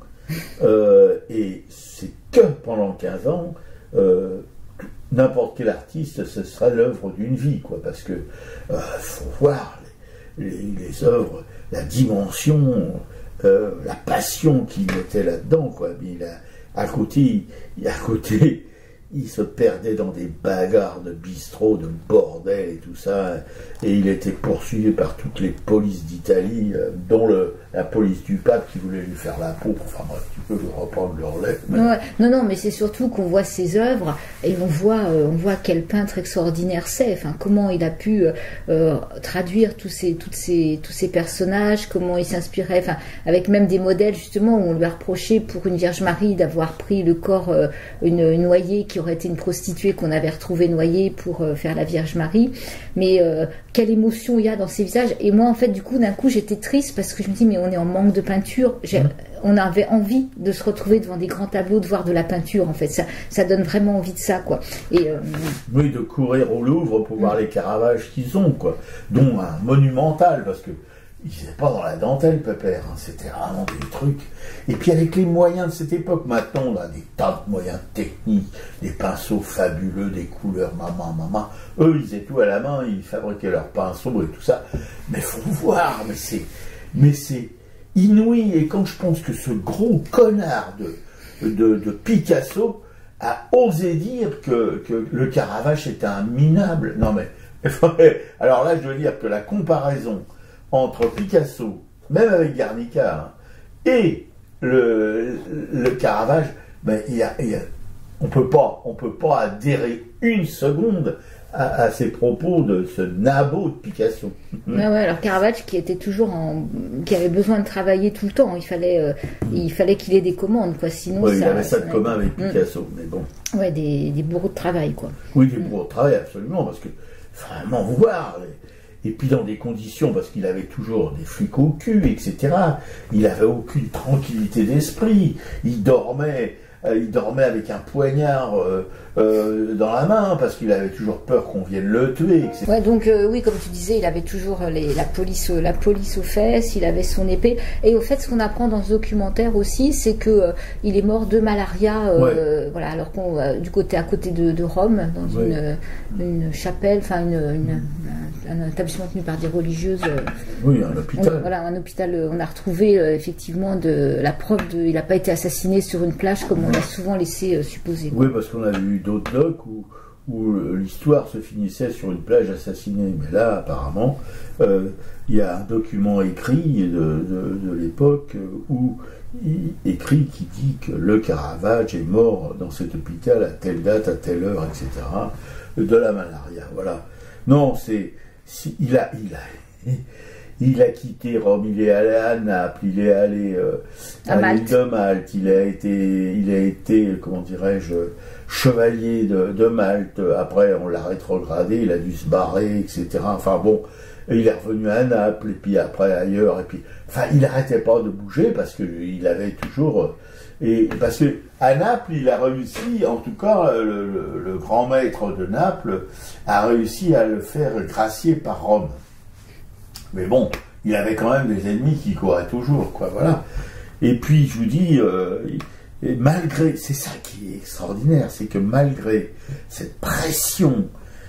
S1: euh, et c'est que pendant quinze ans. Euh, n'importe quel artiste, ce sera l'œuvre d'une vie, quoi, parce que euh, faut voir les, les, les œuvres, la dimension, euh, la passion qu'il mettait là-dedans, quoi. Il a, à côté, il, à côté, il se perdait dans des bagarres de bistrot, de bordel et tout ça, et il était poursuivi par toutes les polices d'Italie, euh, dont le, la police du pape qui voulait lui faire la peau. Enfin bref, tu peux reprendre le relais. Mais...
S2: Ouais, non, non, mais c'est surtout qu'on voit ses œuvres et on voit, euh, on voit quel peintre extraordinaire c'est. Enfin, comment il a pu euh, traduire tous ces, toutes ces, tous ces personnages, comment il s'inspirait. Enfin, avec même des modèles justement où on lui a reproché pour une Vierge Marie d'avoir pris le corps, euh, une, une noyée qui aurait été une prostituée qu'on avait retrouvée noyée pour euh, faire la Vierge Marie. Mais euh, quelle émotion il y a dans ces visages. Et moi, en fait, du coup, d'un coup, j'étais triste parce que je me dis, mais on est en manque de peinture. J'ai, on avait envie de se retrouver devant des grands tableaux, de voir de la peinture, en fait. Ça, ça donne vraiment envie de ça, quoi. Et, euh...
S1: oui, de courir au Louvre pour voir les Caravages qu'ils ont, quoi. Dont un monumental, parce que ils n'étaient pas dans la dentelle, Pépère, hein. C'était vraiment des trucs. Et puis avec les moyens de cette époque, maintenant on a des tas de moyens techniques, des pinceaux fabuleux, des couleurs, maman, maman. Eux, ils étaient tout à la main, ils fabriquaient leurs pinceaux et tout ça. Mais faut voir, mais c'est, mais c'est inouï. Et quand je pense que ce gros connard de, de, de Picasso a osé dire que, que le Caravage était un minable. Non mais, alors là je dois dire que la comparaison entre Picasso, même avec Guernica, hein, et le, le Caravage, ben, il y a, il y a, on peut pas, on peut pas adhérer une seconde à, à ces propos de ce nabot de Picasso.
S2: Ouais, ouais, alors Caravage qui était toujours en, qui avait besoin de travailler tout le temps, il fallait, euh, il fallait qu'il ait des commandes, quoi. Sinon,
S1: ouais,
S2: ça,
S1: il avait ça de
S2: ça
S1: commun avec Picasso, mmh. mais bon.
S2: Ouais, des, des bourreaux de travail, quoi.
S1: Oui, des bourreaux de travail, absolument, parce que vraiment voir. Les, et puis dans des conditions, parce qu'il avait toujours des flics au cul, et cetera. Il avait aucune tranquillité d'esprit. Il dormait, euh, il dormait avec un poignard euh, euh, dans la main, parce qu'il avait toujours peur qu'on vienne le tuer, et cetera.
S2: Ouais, donc euh, oui, comme tu disais, il avait toujours les, la police, la police aux fesses. Il avait son épée. Et au fait, ce qu'on apprend dans ce documentaire aussi, c'est que euh, il est mort de malaria. Euh, ouais. Voilà, alors qu'on euh, du côté à côté de, de Rome, dans ouais. une, une chapelle, enfin une, une un établissement tenu par des religieuses. Euh,
S1: oui, un hôpital.
S2: On, voilà, un hôpital. Euh, on a retrouvé euh, effectivement de la preuve de, il n'a pas été assassiné sur une plage comme on l'a souvent laissé euh, supposer. Quoi.
S1: Oui, parce qu'on a vu d'autres docs où, où l'histoire se finissait sur une plage assassinée, mais là, apparemment, euh, il y a un document écrit de, de, de l'époque où il écrit qui dit que le Caravage est mort dans cet hôpital à telle date, à telle heure, et cetera, de la malaria. Voilà. Non, c'est Si, il, a, il, a, il a quitté Rome, il est allé à Naples, il est allé euh, à l'île de Malte, il a été, il a été comment dirais-je, chevalier de, de Malte. Après, on l'a rétrogradé, il a dû se barrer, et cetera. Enfin bon, il est revenu à Naples, et puis après ailleurs, et puis, enfin, il n'arrêtait pas de bouger parce qu'il avait toujours. Et parce que à Naples, il a réussi, en tout cas, le, le, le grand maître de Naples a réussi à le faire gracier par Rome. Mais bon, il avait quand même des ennemis qui couraient toujours, quoi, voilà. Et puis, je vous dis, euh, et malgré, c'est ça qui est extraordinaire, c'est que malgré cette pression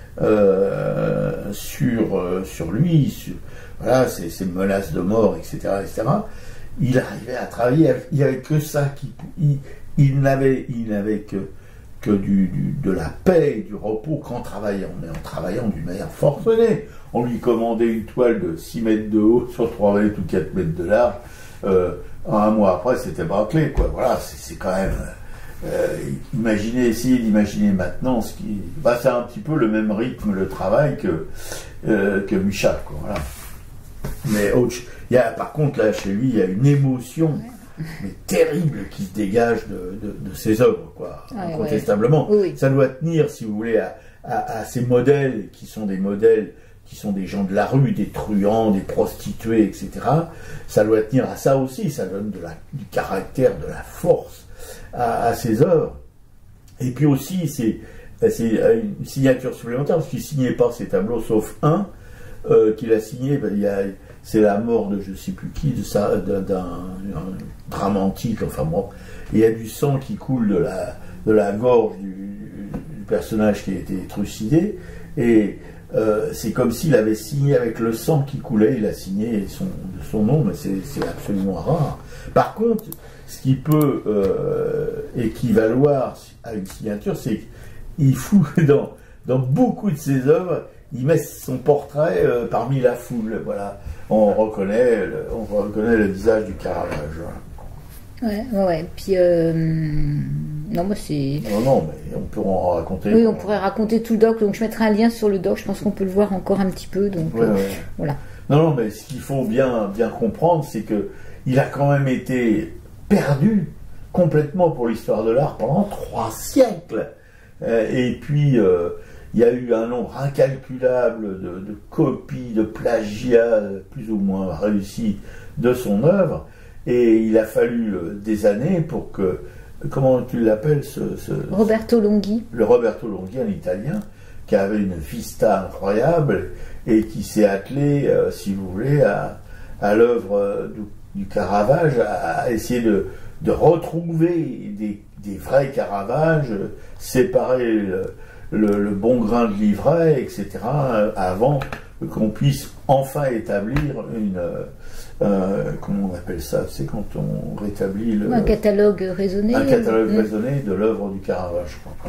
S1: euh, sur, euh, sur lui, sur, voilà, ces, ces menaces de mort, et cetera, et cetera, il arrivait à travailler, il n'y avait que ça, qui, il, il n'avait il n'avait que que du, du, de la paix et du repos qu'en travaillant, mais en travaillant d'une manière forcenée. On lui commandait une toile de six mètres de haut sur trois mètres ou quatre mètres de large. Euh, un mois après, c'était bâclé, quoi. Voilà, c'est quand même... Euh, imaginez, essayez d'imaginer maintenant ce qui... Bah, c'est un petit peu le même rythme, le travail, que, euh, que Michal, quoi. Voilà. Mais autre, il y a, par contre, là, chez lui, il y a une émotion... mais terrible qui se dégage de, de, de ses œuvres, quoi,
S2: ouais,
S1: incontestablement.
S2: Ouais. Oui.
S1: Ça doit tenir, si vous voulez, à, à, à ces modèles qui sont des modèles, qui sont des gens de la rue, des truands, des prostituées, et cetera. Ça doit tenir à ça aussi, ça donne de la, du caractère, de la force à, à ses œuvres. Et puis aussi, c'est une signature supplémentaire, parce qu'il ne signait pas ses tableaux, sauf un, euh, qu'il a signé, ben, il y a... c'est la mort de je ne sais plus qui, de ça, d'un drame antique, enfin bon. Il y a du sang qui coule de la, de la gorge du, du personnage qui a été trucidé, et euh, c'est comme s'il avait signé avec le sang qui coulait, il a signé son, son nom, mais c'est absolument rare. Par contre, ce qui peut euh, équivaloir à une signature, c'est qu'il fout dans, dans beaucoup de ses œuvres, il met son portrait euh, parmi la foule, voilà. On reconnaît, le, on reconnaît le visage du Caravage.
S2: Ouais, ouais, ouais. Puis, euh, non, moi c'est...
S1: Non, non, mais on peut en raconter.
S2: Oui, on pourrait raconter tout le doc, donc je mettrai un lien sur le doc, je pense qu'on peut le voir encore un petit peu, donc
S1: ouais,
S2: euh,
S1: ouais.
S2: Voilà.
S1: Non, non, mais ce qu'il faut bien, bien comprendre, c'est que il a quand même été perdu complètement pour l'histoire de l'art pendant trois siècles. Euh, et puis... Euh, il y a eu un nombre incalculable de, de copies, de plagiats plus ou moins réussis de son œuvre, et il a fallu des années pour que, comment tu l'appelles, ce, ce,
S2: Roberto Longhi.
S1: Le Roberto Longhi, un Italien, qui avait une vista incroyable et qui s'est attelé, euh, si vous voulez, à, à l'œuvre du, du Caravage, à, à essayer de, de retrouver des, des vrais Caravages, séparer le, Le, le bon grain de livret, et cetera, avant qu'on puisse enfin établir une... Euh, comment on appelle ça? C'est quand on rétablit le...
S2: Un catalogue raisonné.
S1: Un catalogue
S2: mmh. raisonné
S1: de l'œuvre du Caravage, je crois.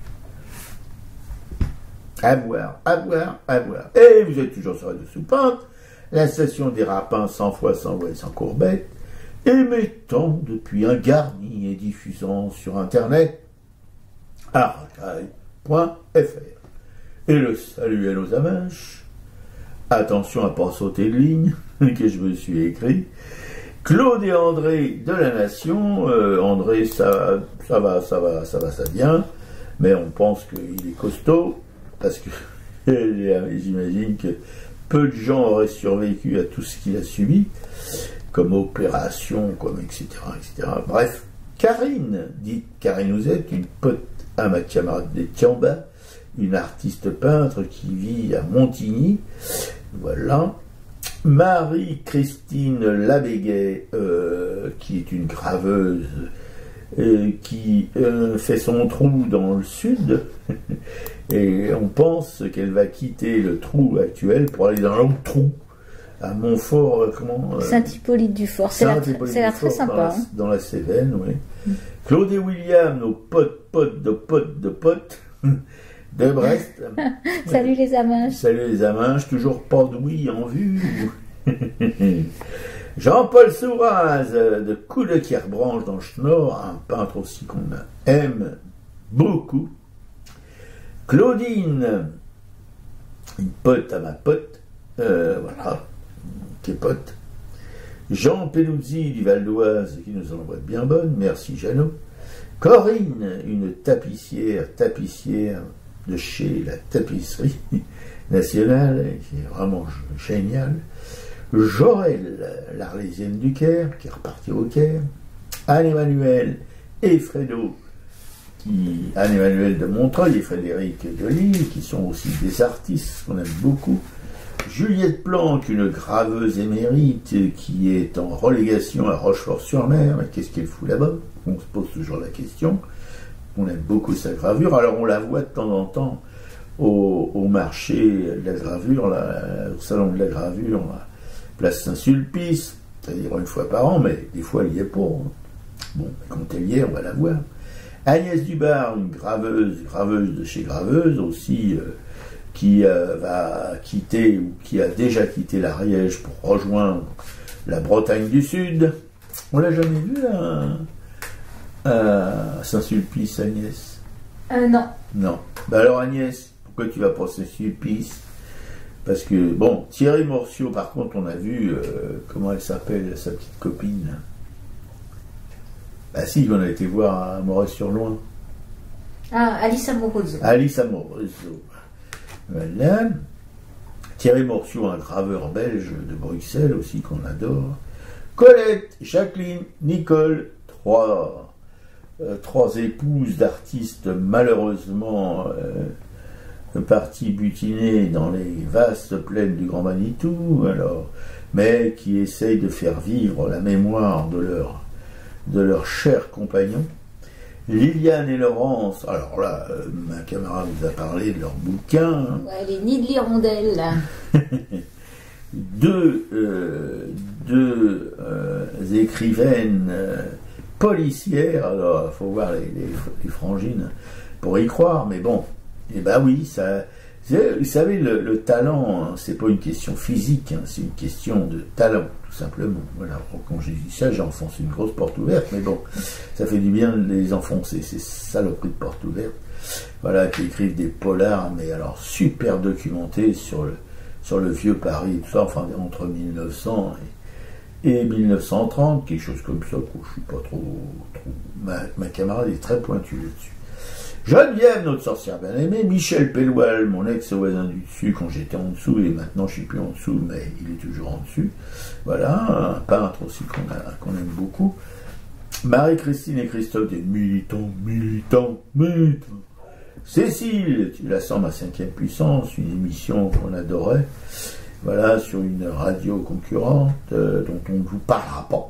S1: Voilà. À boire, à boire, à boire. Et vous êtes toujours sur Radio Soupente, la station des rapins sans foi, sans voix et sans courbette, émettant depuis un garni et diffusant sur Internet archive point F R. Et le salut à nos amanches. Attention à ne pas sauter de ligne, que je me suis écrit. Claude et André de la Nation. Euh, André, ça, ça va, ça va, ça va, ça vient. Mais on pense qu'il est costaud, parce que j'imagine que peu de gens auraient survécu à tout ce qu'il a subi, comme opération, comme et cetera, et cetera. Bref, Karine, dite Karine Ouzette, une pote à ma camarade des Tiamba, une artiste peintre qui vit à Montigny, voilà. Marie-Christine Labéguet, euh, qui est une graveuse, euh, qui euh, fait son trou dans le sud, et on pense qu'elle va quitter le trou actuel pour aller dans l'autre trou, à Montfort, euh, comment euh,
S2: Saint-Hippolyte-du-Fort, c'est l'air très sympa.
S1: Dans la,
S2: hein.
S1: dans la Cévennes, oui. Mm. Claude et William, nos potes, potes de potes de potes de Brest.
S2: Salut les amanches.
S1: Salut les amanches, toujours pas d'ouïe en vue. Jean-Paul Souraz, de Coup de Kierbranche dans le Schnorr, un peintre aussi qu'on aime beaucoup. Claudine, une pote à ma pote, euh, voilà, qui est pote. Jean Peluzzi du Val d'Oise qui nous envoie de bien bonne, merci Jeannot. Corinne, une tapissière, tapissière de chez la tapisserie nationale, qui est vraiment géniale. Jorel, l'Arlésienne du Caire, qui est repartie au Caire. Anne-Emmanuel et Fredo, qui, Anne-Emmanuel de Montreuil et Frédéric de Lille, qui sont aussi des artistes qu'on aime beaucoup. Juliette Planck, une graveuse émérite qui est en relégation à Rochefort-sur-Mer. Mais qu'est-ce qu'elle fout là-bas? On se pose toujours la question. On aime beaucoup sa gravure. Alors on la voit de temps en temps au, au marché de la gravure, là, au salon de la gravure, là, place Saint-Sulpice, c'est-à-dire une fois par an, mais des fois elle y est pas. Bon, quand elle y est, on va la voir. Agnès Dubar, une graveuse, graveuse de chez Graveuse aussi, euh, qui euh, va quitter ou qui a déjà quitté l'Ariège pour rejoindre la Bretagne du Sud. On l'a jamais vu là, à Saint-Sulpice, Agnès?
S2: Euh, non.
S1: Non. Ben alors Agnès, pourquoi tu vas pour Saint-Sulpice? Parce que, bon, Thierry Morciot, par contre, on a vu, euh, comment elle s'appelle, sa petite copine. Bah si, on a été voir à Moret-sur-Loing.
S2: Ah, Alice Amoroso.
S1: Alice Amoroso. Voilà. Thierry Morciot, un graveur belge de Bruxelles aussi, qu'on adore. Colette, Jacqueline, Nicole, trois, euh, trois épouses d'artistes malheureusement euh, parties butinées dans les vastes plaines du Grand Manitou, alors, mais qui essayent de faire vivre la mémoire de leur, de leurs chers compagnons. Liliane et Laurence, alors là, euh, ma camarade vous a parlé de leur bouquin. Hein.
S2: Ouais, les nids de l'hirondelle.
S1: deux euh, deux euh, écrivaines euh, policières, alors il faut voir les, les, les frangines pour y croire, mais bon, et eh ben oui, ça, vous savez, le, le talent, hein, c'est pas une question physique, hein, c'est une question de talent, tout simplement. Voilà, quand j'ai dit ça, j'ai enfoncé une grosse porte ouverte, mais bon, ça fait du bien de les enfoncer, ces saloperies de porte ouverte, voilà, qui écrivent des polars, mais alors super documentés sur le sur le vieux Paris, tout ça, enfin entre mille neuf cents et, et mille neuf cent trente, quelque chose comme ça, que je suis pas trop... trop ma, ma camarade est très pointue là-dessus. Geneviève, notre sorcière bien-aimée, Michel Pelloual, mon ex-voisin du dessus, quand j'étais en dessous, et maintenant je suis plus en dessous, mais il est toujours en dessus. Voilà, un peintre aussi qu'on qu'on aime beaucoup. Marie-Christine et Christophe, des militants, militants, militants. Cécile, tu la sens ma cinquième puissance, une émission qu'on adorait, voilà, sur une radio concurrente euh, dont on ne vous parlera pas.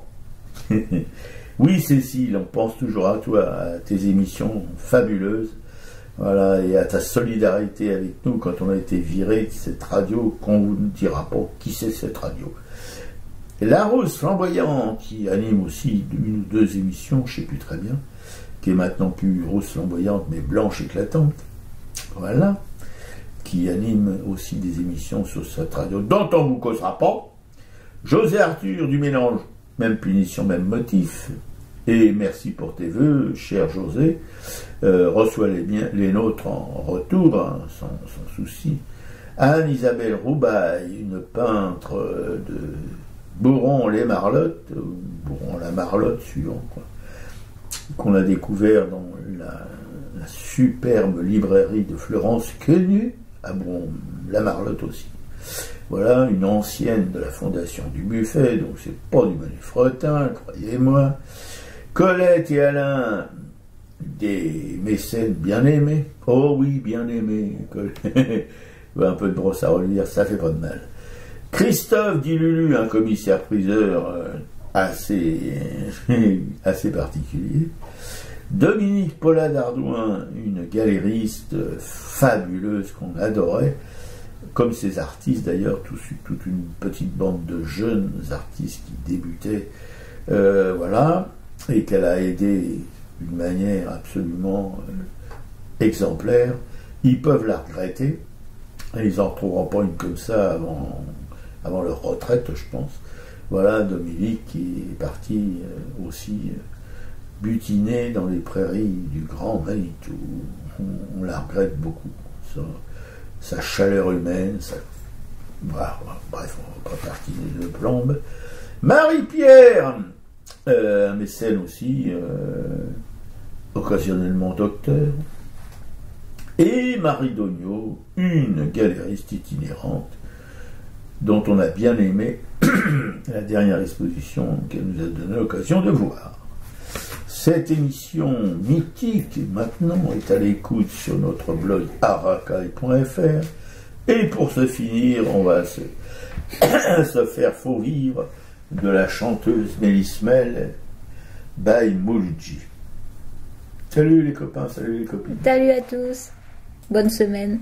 S1: Oui Cécile, on pense toujours à toi, à tes émissions fabuleuses, voilà, et à ta solidarité avec nous quand on a été viré de cette radio, qu'on vous ne dira pas qui c'est cette radio. Et la Rose Flamboyante, qui anime aussi une ou deux émissions, je ne sais plus très bien, qui est maintenant plus rose flamboyante, mais blanche éclatante, voilà, qui anime aussi des émissions sur cette radio, dont on ne vous causera pas. José Arthur du Mélange, même punition, même motif, et merci pour tes vœux, cher José, euh, reçois les, bien, les nôtres en retour, hein, sans, sans souci. Anne-Isabelle Roubaille, une peintre de Bourron-les-Marlottes, Bourron-la-Marlotte, suivant, quoi, qu'on a découvert dans la, la superbe librairie de Florence Quenu, à bon, la Marlotte aussi. Voilà, une ancienne de la fondation du Buffet, donc c'est pas du Manu Fretin, croyez-moi. Colette et Alain, des mécènes bien aimés. Oh oui, bien aimés. Un peu de brosse à relire, ça fait pas de mal. Christophe dit Lulu, un commissaire-priseur euh, assez, assez particulier. Dominique Paula d'Ardouin, une galériste fabuleuse qu'on adorait, comme ces artistes d'ailleurs, toute une petite bande de jeunes artistes qui débutaient, euh, voilà, et qu'elle a aidé d'une manière absolument euh, exemplaire. Ils peuvent la regretter, et ils n'en retrouveront pas une comme ça avant, avant leur retraite, je pense. Voilà, Dominique qui est parti euh, aussi euh, butiner dans les prairies du Grand Manitou. On, on la regrette beaucoup. Ça, sa chaleur humaine, sa... Voilà, bref, on va pas tartiner de plombe. Marie-Pierre, euh, un mécène aussi, euh, occasionnellement docteur. Et Marie Dognaud, une galériste itinérante, dont on a bien aimé la dernière exposition qu'elle nous a donné l'occasion de voir. Cette émission mythique, maintenant, est à l'écoute sur notre blog aracaille point f r. Et pour se finir, on va se, se faire faux vivre de la chanteuse Mélismel by Mouloudji. Salut les copains, salut les copines.
S2: Salut à tous. Bonne semaine.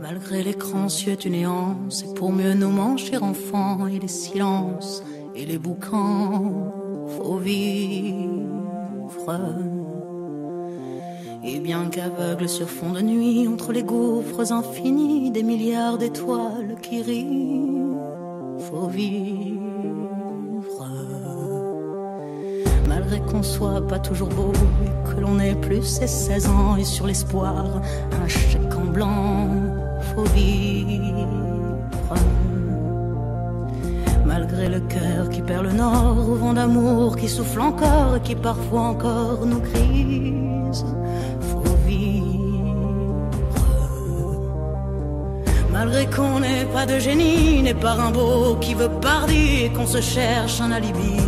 S5: Malgré l'écran suet une néant, c'est pour mieux nous manger enfants et les silences et les boucans, faut vivre. Et bien qu'aveugle sur fond de nuit, entre les gouffres infinis des milliards d'étoiles qui rient, faut vivre. Malgré qu'on soit pas toujours beau et que l'on ait plus ses seize ans et sur l'espoir un chèque en blanc, faut vivre. Malgré le cœur qui perd le nord au vent d'amour qui souffle encore et qui parfois encore nous grise, faut vivre. Malgré qu'on n'ait pas de génie, n'est pas Rimbaud qui veut parler et qu'on se cherche un alibi.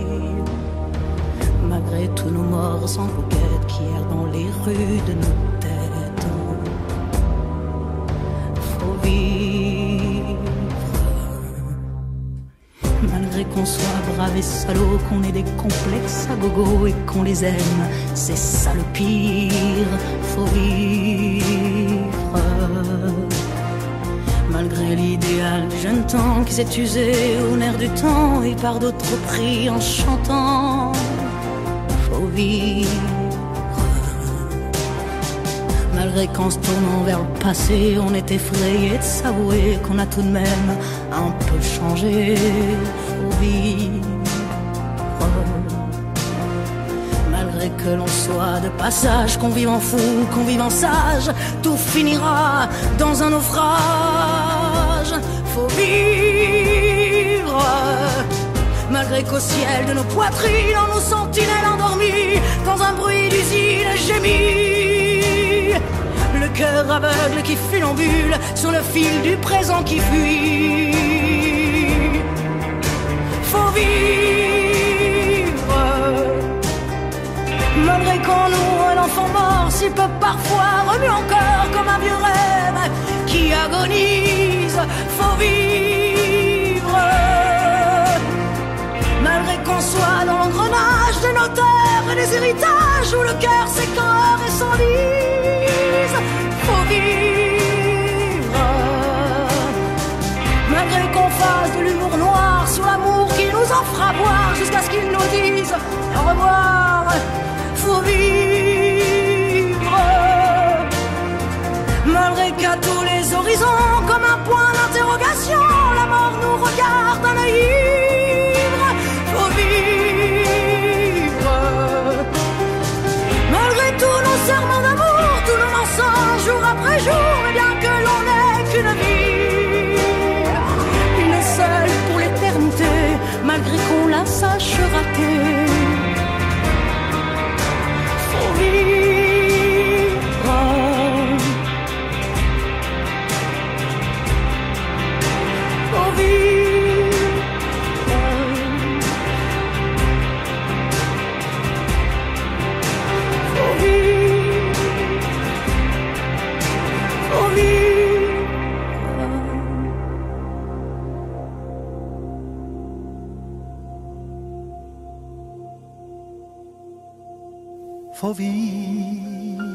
S5: Malgré tous nos morts sans coquette qui errent dans les rues de nos têtes, faut vivre. Malgré qu'on soit brave et salaud, qu'on ait des complexes à gogo et qu'on les aime, c'est ça le pire, faut vivre. Malgré l'idéal du jeune temps qui s'est usé au nerf du temps et par d'autres pris en chantant, faut vivre. Malgré qu'en se tournant vers le passé, on est effrayé de s'avouer qu'on a tout de même un peu changé, faut vivre. Malgré que l'on soit de passage, qu'on vive en fou, qu'on vive en sage, tout finira dans un naufrage, faut vivre. Malgré qu'au ciel de nos poitrines, on nos sentinelles endormies, dans un bruit d'usine gémit, le cœur aveugle qui funambule sur le fil du présent qui fuit, faut vivre. Malgré qu'on noue un enfant mort, s'il peut parfois remuer encore comme un vieux rêve qui agonise, faut vivre. Malgré qu'on soit dans l'engrenage des notaires et des héritages où le cœur s'écœure et s'enlise, faut vivre. Malgré qu'on fasse de l'humour noir sur l'amour qui nous en fera boire jusqu'à ce qu'il nous dise au revoir, faut vivre. Malgré qu'à tous les horizons, comme un point d'interrogation, la mort nous regarde d'un œil ivre, faut vivre. Malgré tous nos serments d'amour, tous nos mensonges jour après jour, et bien que l'on n'ait qu'une vie, une seule pour l'éternité, malgré qu'on la sache rater, faut vivre. Faut vivre. Faut vivre. Faut vivre.
S6: Faut vivre.